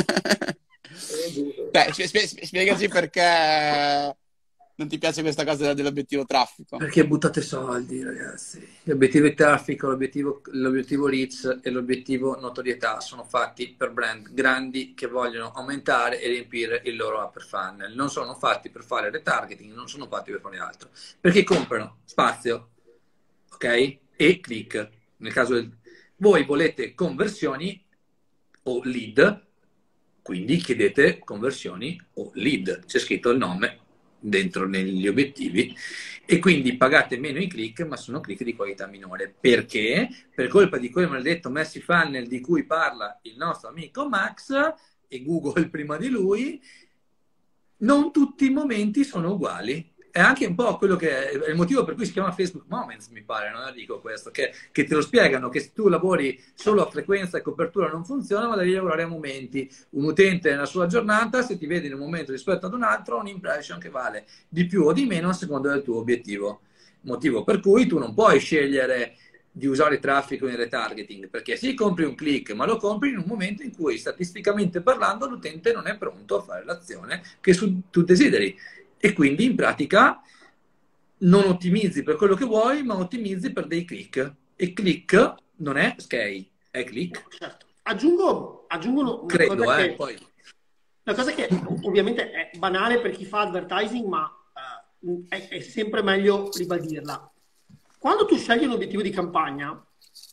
Spiegaci perché non ti piace questa cosa dell'obiettivo traffico. Perché buttate soldi, ragazzi. L'obiettivo di traffico, l'obiettivo reach e l'obiettivo notorietà sono fatti per brand grandi che vogliono aumentare e riempire il loro upper funnel. Non sono fatti per fare retargeting, non sono fatti per fare altro. Perché comprano spazio, ok? E click. Nel caso voi volete conversioni o lead, quindi chiedete conversioni o lead. C'è scritto il nome dentro negli obiettivi, e quindi pagate meno i click, ma sono click di qualità minore. Perché? Per colpa di quel maledetto Messi Funnel di cui parla il nostro amico Max, e Google prima di lui, non tutti i momenti sono uguali. È anche un po' quello che è il motivo per cui si chiama Facebook Moments, mi pare, non dico questo, che te lo spiegano, che se tu lavori solo a frequenza e copertura non funziona, ma devi lavorare a momenti. Un utente nella sua giornata, se ti vedi in un momento rispetto ad un altro, ha un'impression che vale di più o di meno a seconda del tuo obiettivo. Motivo per cui tu non puoi scegliere di usare traffico in retargeting, perché sì, compri un click, ma lo compri in un momento in cui, statisticamente parlando, l'utente non è pronto a fare l'azione che tu desideri. E quindi in pratica non ottimizzi per quello che vuoi, ma ottimizzi per dei click. E click non è scale, è click. Certo. Aggiungo una cosa che ovviamente è banale per chi fa advertising, ma è sempre meglio ribadirla. Quando tu scegli un obiettivo di campagna,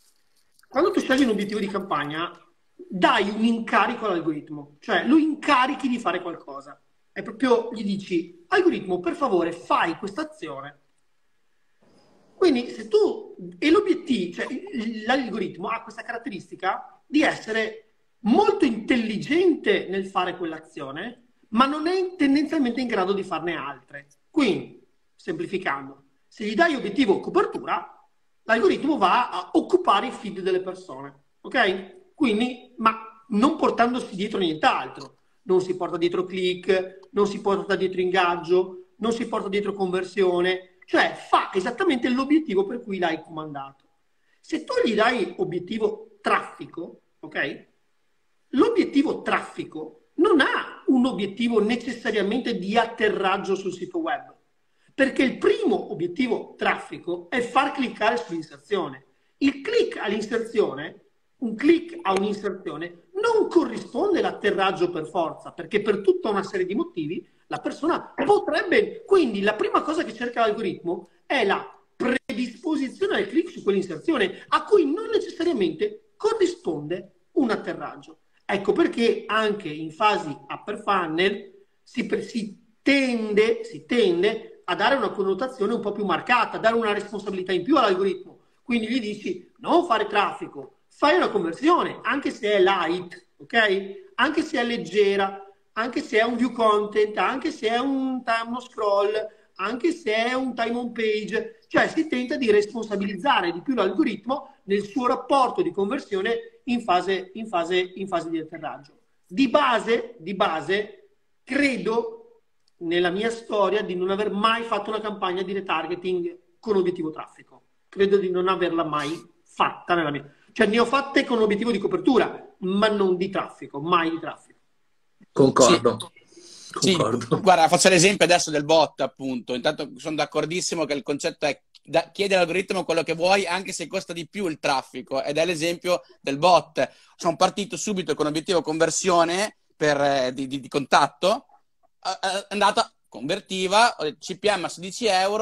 dai un incarico all'algoritmo, cioè lo incarichi di fare qualcosa. È proprio, gli dici, algoritmo, per favore, fai questa azione. Quindi se tu, e l'obiettivo, cioè l'algoritmo ha questa caratteristica di essere molto intelligente nel fare quell'azione, ma non è tendenzialmente in grado di farne altre. Quindi, semplificando, se gli dai obiettivo copertura, l'algoritmo va a occupare i feed delle persone, ok? Quindi, ma non portandosi dietro nient'altro. Non si porta dietro click, non si porta dietro ingaggio, non si porta dietro conversione, cioè fa esattamente l'obiettivo per cui l'hai comandato. Se tu gli dai obiettivo traffico, ok? L'obiettivo traffico non ha un obiettivo necessariamente di atterraggio sul sito web, perché il primo obiettivo traffico è far cliccare sull'inserzione. Il click all'inserzione, un click a un'inserzione, non corrisponde all'atterraggio per forza, perché per tutta una serie di motivi la persona potrebbe... Quindi la prima cosa che cerca l'algoritmo è la predisposizione al click su quell'inserzione, a cui non necessariamente corrisponde un atterraggio. Ecco perché anche in fasi upper funnel si tende a dare una connotazione un po' più marcata, a dare una responsabilità in più all'algoritmo. Quindi gli dici, non fare traffico, fai una conversione, anche se è light, ok? Anche se è leggera, anche se è un view content, anche se è uno scroll, anche se è un time on page. Cioè si tenta di responsabilizzare di più l'algoritmo nel suo rapporto di conversione in fase di atterraggio. Di base, credo, nella mia storia, di non aver mai fatto una campagna di retargeting con obiettivo traffico. Credo di non averla mai fatta nella mia... Cioè ne ho fatte con obiettivo di copertura, ma non di traffico, mai di traffico. Concordo. Sì, guarda, faccio l'esempio adesso del bot, appunto. Intanto sono d'accordissimo che il concetto è chiedi all'algoritmo quello che vuoi, anche se costa di più il traffico, ed è l'esempio del bot. Sono partito subito con obiettivo conversione di contatto, è andata, convertiva, CPM a 16 euro,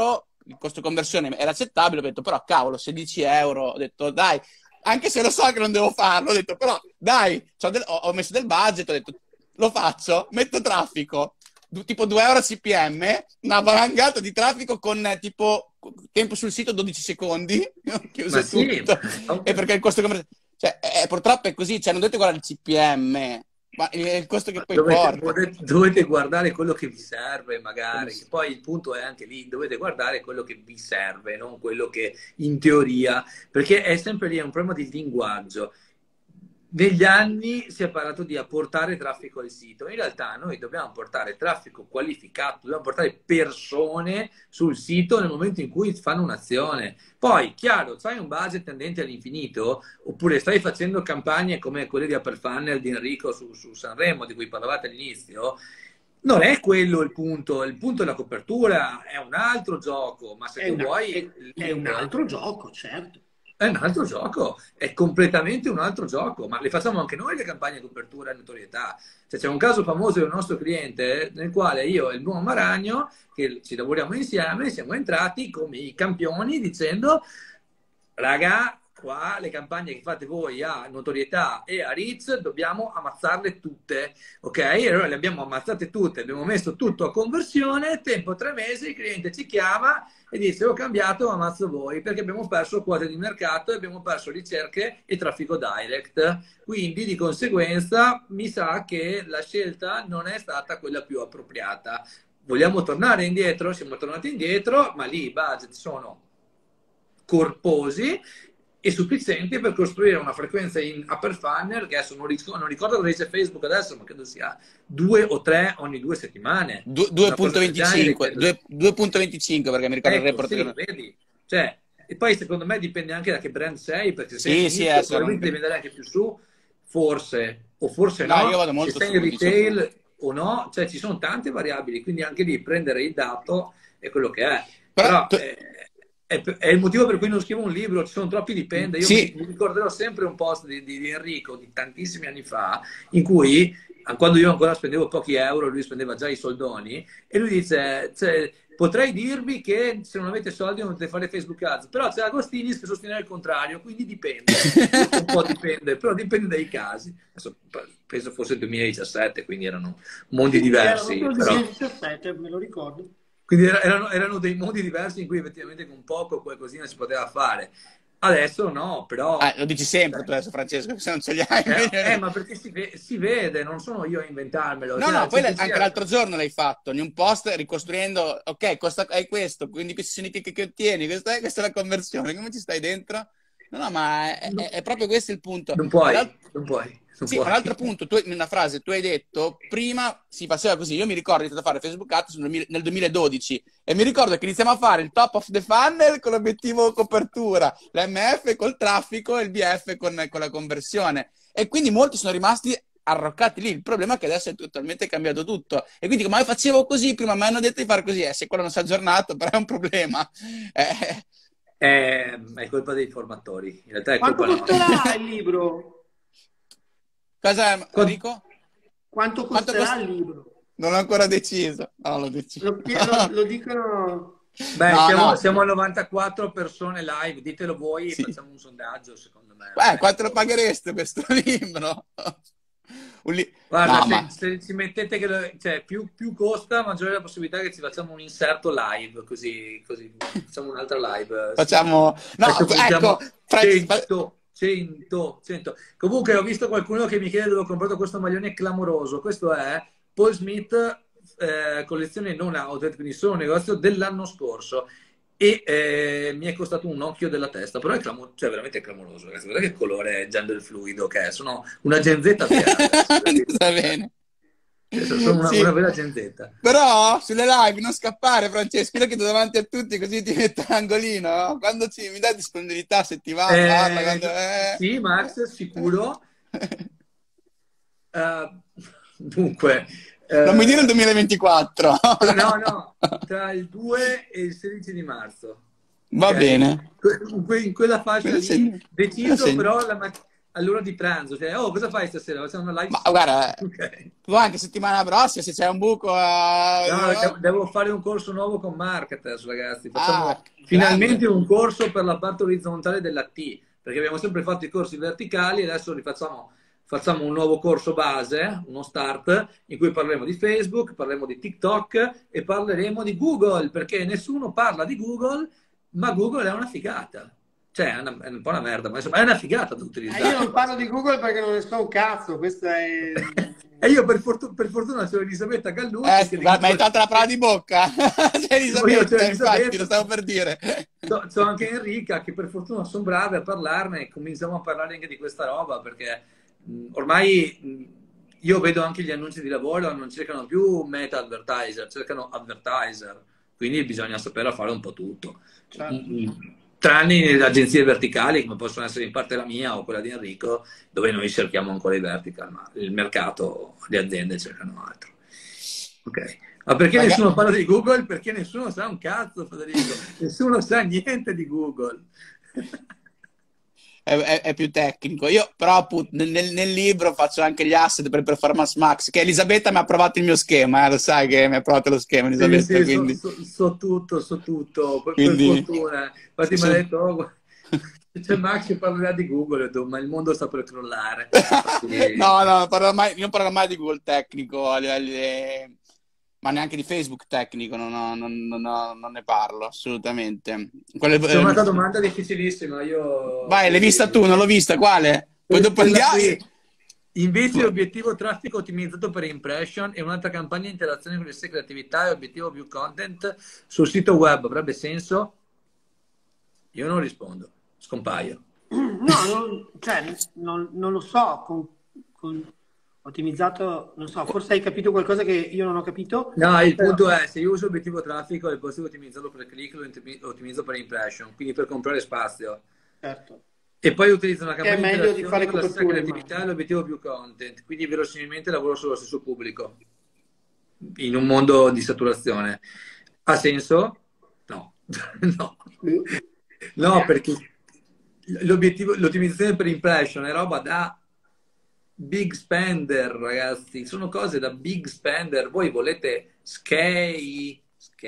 il costo conversione era accettabile, ho detto però cavolo, 16 euro, ho detto dai, anche se lo so che non devo farlo, ho detto però dai, ho messo del budget, ho detto lo faccio, metto traffico, tipo 2 euro CPM, una valangata di traffico con tipo tempo sul sito 12 secondi, ho chiuso tutto, e perché il costo conversione, cioè, purtroppo è così, cioè non dovete guardare il CPM, ma il costo che poi porta. Dovete guardare quello che vi serve, magari. Che poi il punto è anche lì, dovete guardare quello che vi serve, non quello che in teoria, perché è sempre lì, è un problema di linguaggio. Negli anni si è parlato di apportare traffico al sito. In realtà noi dobbiamo portare traffico qualificato, dobbiamo portare persone sul sito nel momento in cui fanno un'azione. Poi, chiaro, sai un budget tendente all'infinito, oppure stai facendo campagne come quelle di Upper Funnel di Enrico su Sanremo, di cui parlavate all'inizio, non è quello il punto è la copertura, è un altro gioco, ma se tu vuoi... È un altro gioco, certo. È un altro gioco, è completamente un altro gioco, ma le facciamo anche noi le campagne di copertura e notorietà. Cioè, c'è un caso famoso del nostro cliente nel quale io e il buon Maragno, che ci lavoriamo insieme, siamo entrati come i campioni dicendo raga, qua le campagne che fate voi a notorietà e a reach dobbiamo ammazzarle tutte, ok? E allora le abbiamo ammazzate tutte, abbiamo messo tutto a conversione, tempo 3 mesi, il cliente ci chiama e dice ho cambiato, ammazzo voi, perché abbiamo perso quote di mercato e abbiamo perso ricerche e traffico direct. Quindi di conseguenza mi sa che la scelta non è stata quella più appropriata. Vogliamo tornare indietro? Siamo tornati indietro, ma lì i budget sono corposi e sufficienti per costruire una frequenza in upper funnel che adesso non ricordo cosa dice Facebook adesso, ma credo sia 2 o 3 ogni 2 settimane. 2.25 perché mi ricordo il report. Sì, vedi? Cioè, e poi secondo me dipende anche da che brand sei, perché se sì, sei probabilmente devi andare anche più su, forse, o forse no, io vado molto se sei in retail o no, cioè ci sono tante variabili, quindi anche lì prendere il dato è quello che è. Però è il motivo per cui non scrivo un libro, ci sono troppi dipende. Io mi ricorderò sempre un post di Enrico di tantissimi anni fa, in cui, quando io ancora spendevo pochi euro, lui spendeva già i soldoni, e lui dice, cioè, potrei dirvi che se non avete soldi non potete fare Facebook Ads, però c'è Agostini che sostiene il contrario, quindi dipende. Un po' dipende, però dipende dai casi. Adesso, penso fosse il 2017, quindi erano mondi diversi. Era il 2017, me lo ricordo. Quindi erano dei modi diversi in cui effettivamente con poco qualcosina si poteva fare. Adesso no, però... lo dici sempre tu adesso, Francesco, se non ce li hai. Ma perché si vede, non sono io a inventarmelo. No, poi anche l'altro giorno l'hai fatto, in un post ricostruendo, ok, hai questo, quindi questo significa che ottieni, questa è la conversione, come ci stai dentro? No, ma è proprio questo il punto. Non puoi. Sì, un altro punto, in una frase tu hai detto, prima si faceva così, io mi ricordo di fare Facebook Ads nel 2012 e mi ricordo che iniziamo a fare il top of the funnel con l'obiettivo copertura, l'MF col traffico e il BF con la conversione e quindi molti sono rimasti arroccati lì, il problema è che adesso è totalmente cambiato tutto e quindi come facevo così, prima mi hanno detto di fare così, se quello non si è aggiornato però è un problema. È colpa dei formatori, in realtà è quanto colpa costerà il libro? Cosa, Enrico? Quanto costerà il libro? Non l'ho ancora deciso. No, l'ho deciso. Lo dicono... Beh, siamo a 94 persone live, ditelo voi e facciamo un sondaggio, secondo me. Quanto lo paghereste questo libro? Guarda, se ci mettete che più costa, maggiore è la possibilità che ci facciamo un inserto live, così facciamo un'altra live. Facciamo... No, ecco... 100. Comunque ho visto qualcuno che mi chiede dove ho comprato questo maglione clamoroso. Questo è Paul Smith, collezione non outlet, quindi solo negozio dell'anno scorso. E mi è costato un occhio della testa, però è veramente clamoroso. Ragazzi, guarda che colore gender fluido che è. Sono una genzetta vera. Sta bene. Sono una vera genzetta. Però sulle live non scappare, Francesco, io chiedo davanti a tutti così ti metto l'angolino, no? Quando mi dai disponibilità se ti va a farla sì, Max, sicuro. Dunque non mi dire il 2024. no, tra il 2 e il 16 di marzo va bene in quella fascia lì deciso, però all'ora di pranzo, cioè, oh, cosa fai stasera? Facciamo una live? Ma guarda, Ok. tu anche settimana prossima, se c'è un buco... No, devo fare un corso nuovo con Marketers, ragazzi. Ah, Facciamo grande. finalmente un corso per la parte orizzontale della T, perché abbiamo sempre fatto i corsi verticali e adesso facciamo un nuovo corso base, uno start, in cui parleremo di Facebook, parleremo di TikTok e parleremo di Google, perché nessuno parla di Google, ma Google è una figata. Cioè, è un po' una merda, ma insomma, è una figata da Io utilizzare. non parlo di Google perché non ne so un cazzo, questo è... E io per fortuna c'ho Elisabetta Gallucci che di Guarda, mi hai Google... tolto la parola di bocca. C'è Io c'ho Elisabetta, infatti, lo Elisabetta, stavo per dire. c'ho anche Enrica che per fortuna sono brave a parlarne e cominciamo a parlare anche di questa roba perché ormai io vedo anche gli annunci di lavoro, non cercano più meta advertiser, cercano advertiser, quindi bisogna sapere fare un po' tutto. Certo. Tranne le agenzie verticali come possono essere in parte la mia o quella di Enrico, dove noi cerchiamo ancora i vertical, ma il mercato, le aziende cercano altro. Ok. Ma perché nessuno parla di Google? Perché nessuno sa un cazzo, Federico. Nessuno sa niente di Google. È più tecnico. Io però appunto nel libro faccio anche gli asset per Performance Max, che Elisabetta mi ha approvato il mio schema, lo sai che mi ha approvato lo schema Elisabetta, Sì, quindi... so tutto, per quindi fortuna. Infatti mi ha detto, oh, c'è Max che parlerà di Google, ho detto, ma il mondo sta per crollare. no, non parlo mai di Google tecnico, ma neanche di Facebook tecnico, non ne parlo assolutamente. C'è un'altra domanda difficilissima, io... Vai, l'hai vista tu, non l'ho vista, quale? Poi dopo andiamo... Invece obiettivo traffico ottimizzato per impression e un'altra campagna di interazione con le stesse creatività e obiettivo view content sul sito web avrebbe senso? Io non rispondo, scompaio. No, non lo so, con ottimizzato, non so, forse hai capito qualcosa che io non ho capito. No, il punto è, se io uso obiettivo traffico è possibile ottimizzarlo per click, lo ottimizzo per impression, quindi per comprare spazio. Certo. E poi utilizzo una campagna È meglio di fare per la stessa coperture, creatività e l'obiettivo più content, quindi verosimilmente lavoro sullo stesso pubblico, in un mondo di saturazione. Ha senso? No. No. No, perché l'ottimizzazione per impression è roba da big spender, ragazzi, sono cose da big spender. Voi volete scale,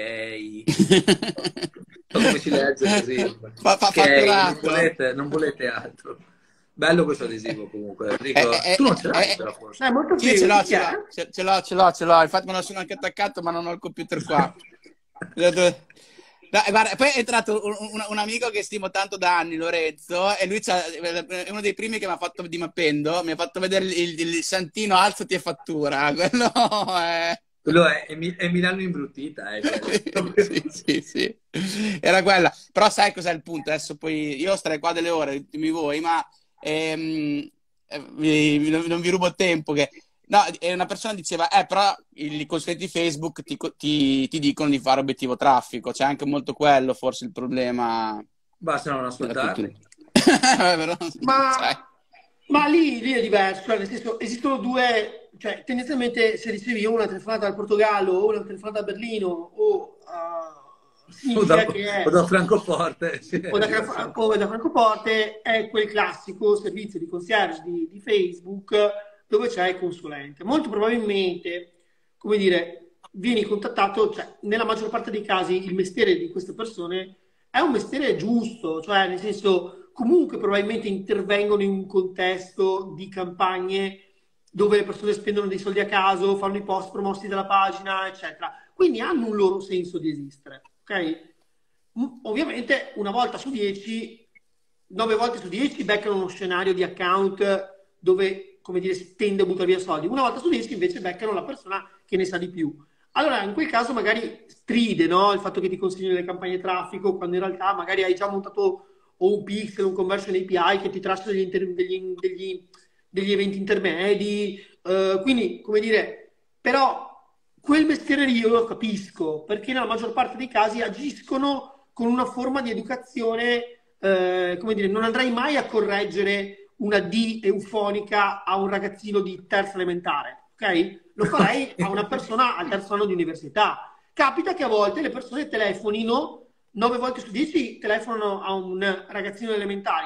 come si legge così? Non volete altro. Bello questo adesivo comunque. Enrico, tu non ce l'hai però forse. È molto Sì, figo. ce l'ho. Infatti me lo sono anche attaccato, ma non ho il computer qua. No, guarda, poi è entrato un amico che stimo tanto da anni, Lorenzo, e lui è uno dei primi che mi ha fatto di Mappendo, mi ha fatto vedere il santino alzati e fattura. Quello è Milano imbruttita. Sì. Era quella. Però sai cos'è il punto? Adesso poi io starei qua delle ore, dimmi voi, ma non vi rubo tempo. No, una persona diceva, però i consulenti Facebook ti dicono di fare obiettivo traffico, c'è anche molto quello, forse il problema. Basta non ascoltarli. Ma lì è diverso, cioè, nel senso, esistono due, cioè tendenzialmente se ricevi io una telefonata dal Portogallo o una telefonata da Berlino o da Francoforte o da Francoforte è quel classico servizio di concierge di Facebook dove c'è il consulente. Molto probabilmente, come dire, vieni contattato, cioè nella maggior parte dei casi il mestiere di queste persone è un mestiere giusto, cioè nel senso comunque probabilmente intervengono in un contesto di campagne dove le persone spendono dei soldi a caso, fanno i post promossi dalla pagina, eccetera. Quindi hanno un loro senso di esistere, ok? Ovviamente una volta su 10, 9 volte su 10 beccano uno scenario di account dove, come dire, si tende a buttare via soldi. Una volta su 10 invece beccano la persona che ne sa di più. Allora, in quel caso magari stride, no? Il fatto che ti consiglino le campagne traffico, quando in realtà magari hai già montato o un pixel, un conversion API che ti traccia degli eventi intermedi. Quindi, come dire, però quel mestiere lì io lo capisco, perché nella maggior parte dei casi agiscono con una forma di educazione, come dire, non andrai mai a correggere una D eufonica a un ragazzino di terza elementare, ok? Lo farei a una persona al terzo anno di università. Capita che a volte le persone telefonino, 9 volte su 10 telefonano a un ragazzino elementari,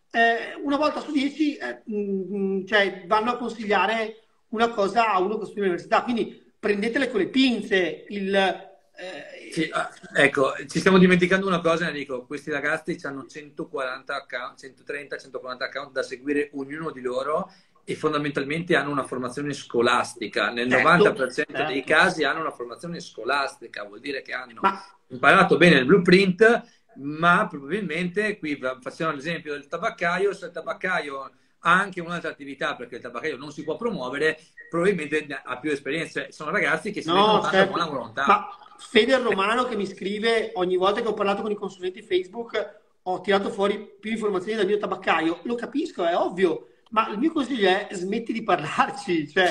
una volta su 10 cioè, vanno a consigliare una cosa a uno che studia all'università, quindi prendetele con le pinze. Sì, ecco, ci stiamo dimenticando una cosa, Enrico. Questi ragazzi hanno 140 account, 130, 140 account da seguire ognuno di loro e fondamentalmente hanno una formazione scolastica. Nel 90% dei casi hanno una formazione scolastica, vuol dire che hanno imparato bene il blueprint, ma probabilmente, qui facciamo l'esempio del tabaccaio, se il tabaccaio ha anche un'altra attività, perché il tabaccaio non si può promuovere, probabilmente ha più esperienze. Sono ragazzi che si vedono tanta buona volontà. Ma Fede Romano che mi scrive ogni volta che ho parlato con i consulenti Facebook ho tirato fuori più informazioni dal mio tabaccaio, lo capisco, è ovvio, ma il mio consiglio è smetti di parlarci, cioè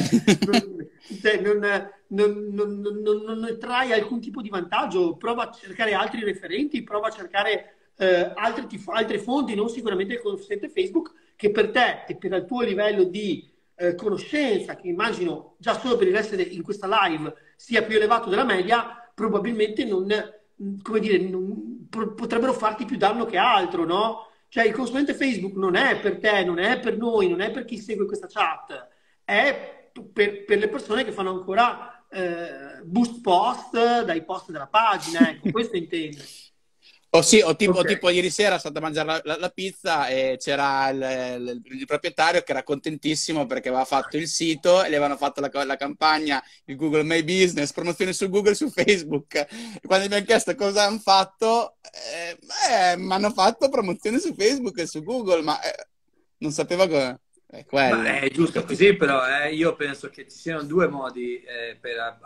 non ne trai alcun tipo di vantaggio, prova a cercare altri referenti, prova a cercare altre fonti, non sicuramente il consulente Facebook, che per te e per il tuo livello di conoscenza, che immagino già solo per il essere in questa live sia più elevato della media, probabilmente potrebbero farti più danno che altro, no? Cioè il consulente Facebook non è per te, non è per noi, non è per chi segue questa chat, è per le persone che fanno ancora boost post dai post della pagina, ecco, questo intendo. O tipo ieri sera sono stato a mangiare la pizza e c'era il proprietario che era contentissimo perché aveva fatto il sito e gli avevano fatto la campagna, il Google My Business, promozione su Google, su Facebook. E quando mi hanno chiesto cosa hanno fatto, mi hanno fatto promozione su Facebook e su Google, ma non sapevo come. Ma è giusto così, però io penso che ci siano due modi per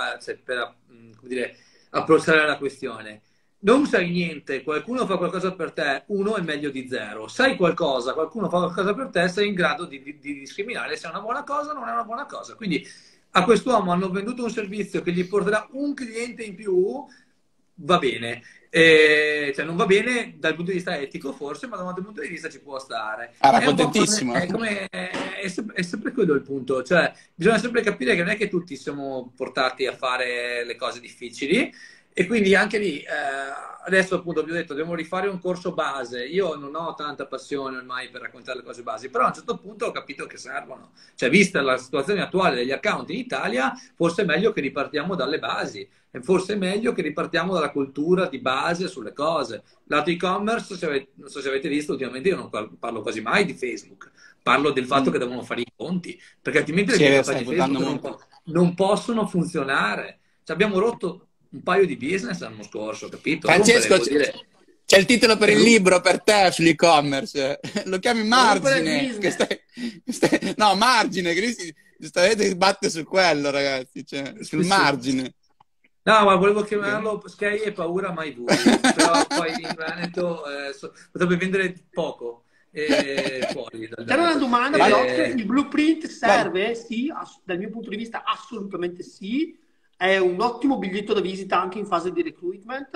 approcciare la questione. Non sai niente, qualcuno fa qualcosa per te, uno è meglio di zero. Sai qualcosa, qualcuno fa qualcosa per te, sei in grado di discriminare se è una buona cosa o non è una buona cosa. Quindi a quest'uomo hanno venduto un servizio che gli porterà un cliente in più, va bene. Cioè non va bene dal punto di vista etico forse, ma da un altro punto di vista ci può stare. Era contentissimo. È sempre quello il punto, cioè bisogna sempre capire che non è che tutti siamo portati a fare le cose difficili. E quindi anche lì, adesso appunto vi ho detto, dobbiamo rifare un corso base. Io non ho tanta passione ormai per raccontare le cose basi, però a un certo punto ho capito che servono. Cioè, vista la situazione attuale degli account in Italia, forse è meglio che ripartiamo dalle basi. E forse è meglio che ripartiamo dalla cultura di base sulle cose. Lato e-commerce, non so se avete visto, ultimamente io non parlo quasi mai di Facebook. Parlo del fatto che devono fare i conti, perché altrimenti le campagne di Facebook non possono funzionare. Cioè, abbiamo rotto un paio di business l'anno scorso, capito? Francesco, c'è il titolo per il libro per te sull'e-commerce, lo chiami Margine, no, Margine, che giustamente si batte su quello, ragazzi, cioè, sul margine. No, ma volevo chiamarlo Sky e paura mai vuoi, però poi in Veneto potrebbe vendere poco fuori. C'era una domanda, però, il blueprint serve? Sì, dal mio punto di vista assolutamente sì. È un ottimo biglietto da visita anche in fase di recruitment.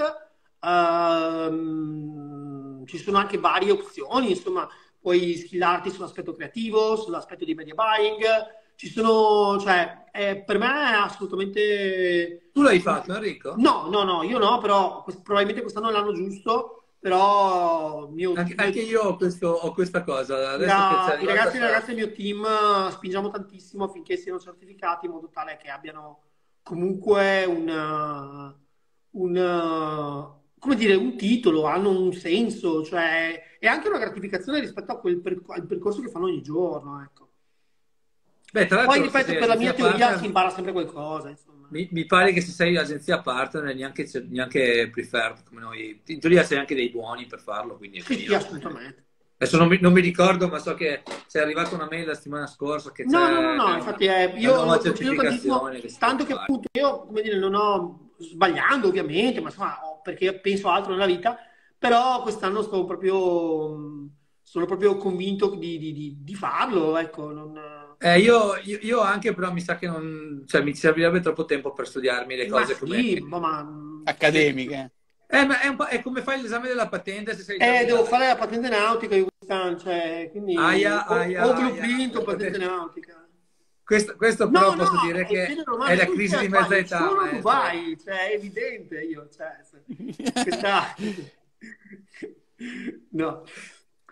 Ci sono anche varie opzioni, insomma, puoi skillarti sull'aspetto creativo, sull'aspetto di media buying. Ci sono, cioè, per me è assolutamente... Tu l'hai fatto, Enrico? No, io no, però probabilmente quest'anno è l'anno giusto, però... Anche io ho questa cosa. Adesso I ragazzi e le ragazze del mio team spingiamo tantissimo affinché siano certificati in modo tale che abbiano comunque come dire, un titolo, hanno un senso, cioè è anche una gratificazione rispetto a al percorso che fanno ogni giorno, ecco. Beh, poi ripeto, per la mia teoria si impara sempre qualcosa, insomma. Mi pare che se sei agenzia partner neanche preferred come noi, in teoria sei anche dei buoni per farlo, quindi sì, assolutamente. Adesso non mi ricordo, ma so che c'è arrivata una mail la settimana scorsa che no, infatti io una certificazione tanto che appunto io, come dire, non ho sbagliando ovviamente, ma insomma, perché penso altro nella vita, però quest'anno sono proprio convinto di farlo, ecco, io anche, però mi sa che cioè, mi servirebbe troppo tempo per studiarmi le cose accademiche. Ma è come fai l'esame della patente se sei devo fare la patente nautica io quest'anno, cioè, quindi o blueprint o patente nautica. Questo però posso dire che è la crisi di mezza età. Solo tu vai, cioè, è evidente, io, cioè, no.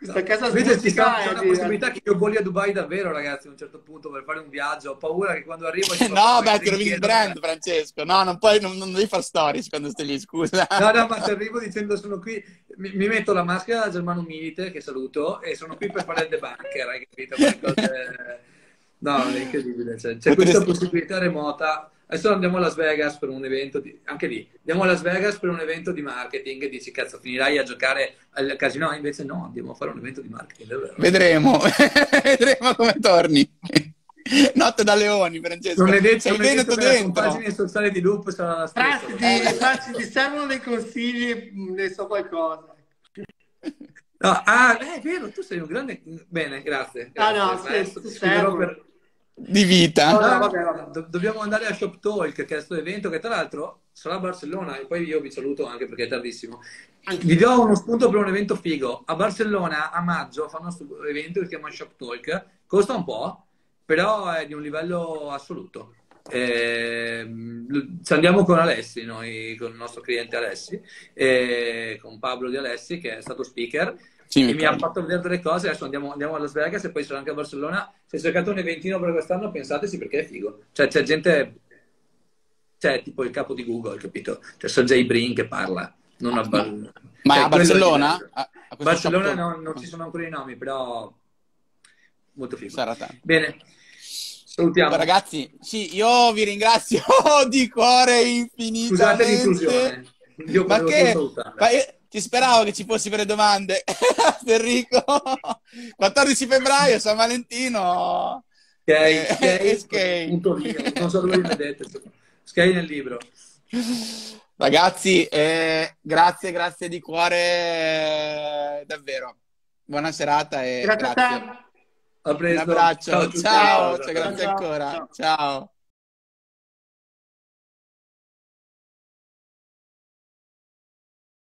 Questa casa Invece ci sbustica c'è è una di... possibilità che io voli a Dubai davvero, ragazzi, a un certo punto per fare un viaggio. Ho paura che quando arrivo No, beh, ti rovini il brand, Francesco. No, non puoi, non devi fare stories quando stai lì, scusa. No, no, ma ci arrivo dicendo sono qui, mi metto la maschera da Germano Milite, che saluto, e sono qui per fare il debunker, hai capito? No, è incredibile. C'è questa possibilità remota. Adesso andiamo a Las Vegas per un evento, anche lì, andiamo a Las Vegas per un evento di marketing e dici, cazzo, finirai a giocare al casino? Invece no, andiamo a fare un evento di marketing, davvero. Vedremo, vedremo come torni. Notte da leoni, Francesco. Non è detto, Sei non è detto dentro che la dentro. compagine sociale di Loop sarà la stessa. Franci, ti servono dei consigli, ne so qualcosa. No, è vero, tu sei un grande... Bene, grazie. No, Adesso ti sì, scriverò per... Di vita. No, vabbè. Dobbiamo andare a Shop Talk, che è questo evento che tra l'altro sarà a Barcellona, e poi io vi saluto anche perché è tardissimo. Vi do uno spunto per un evento figo. A Barcellona a maggio fanno questo evento che si chiama Shop Talk, costa un po', però è di un livello assoluto. Ci andiamo con Alessi, noi con il nostro cliente Alessi, con Pablo di Alessi che è stato speaker. Sì, e mi ha fatto vedere delle cose. Adesso andiamo a Las Vegas e poi sarò anche a Barcellona. Se cercate un eventino per quest'anno, pensateci perché è figo. Cioè, c'è gente, c'è tipo il capo di Google, capito? C'è Sergey Brin che parla. Non a Ma cioè, a Barcellona? A Barcellona non ci sono ancora i nomi, però molto figo. Sarà tanto. Bene, salutiamo. Ragazzi, sì, io vi ringrazio di cuore infinitamente. Scusate l'intrusione. Io Ma che? salutare. Io ci speravo che ci fossi per le domande. Enrico, 14 febbraio, San Valentino. Skate. Non so dove li vedete. Skate nel libro. Ragazzi, grazie di cuore, davvero. Buona serata e Grazie a te. A presto. un abbraccio. Ciao, Ciao. grazie ancora. Ciao.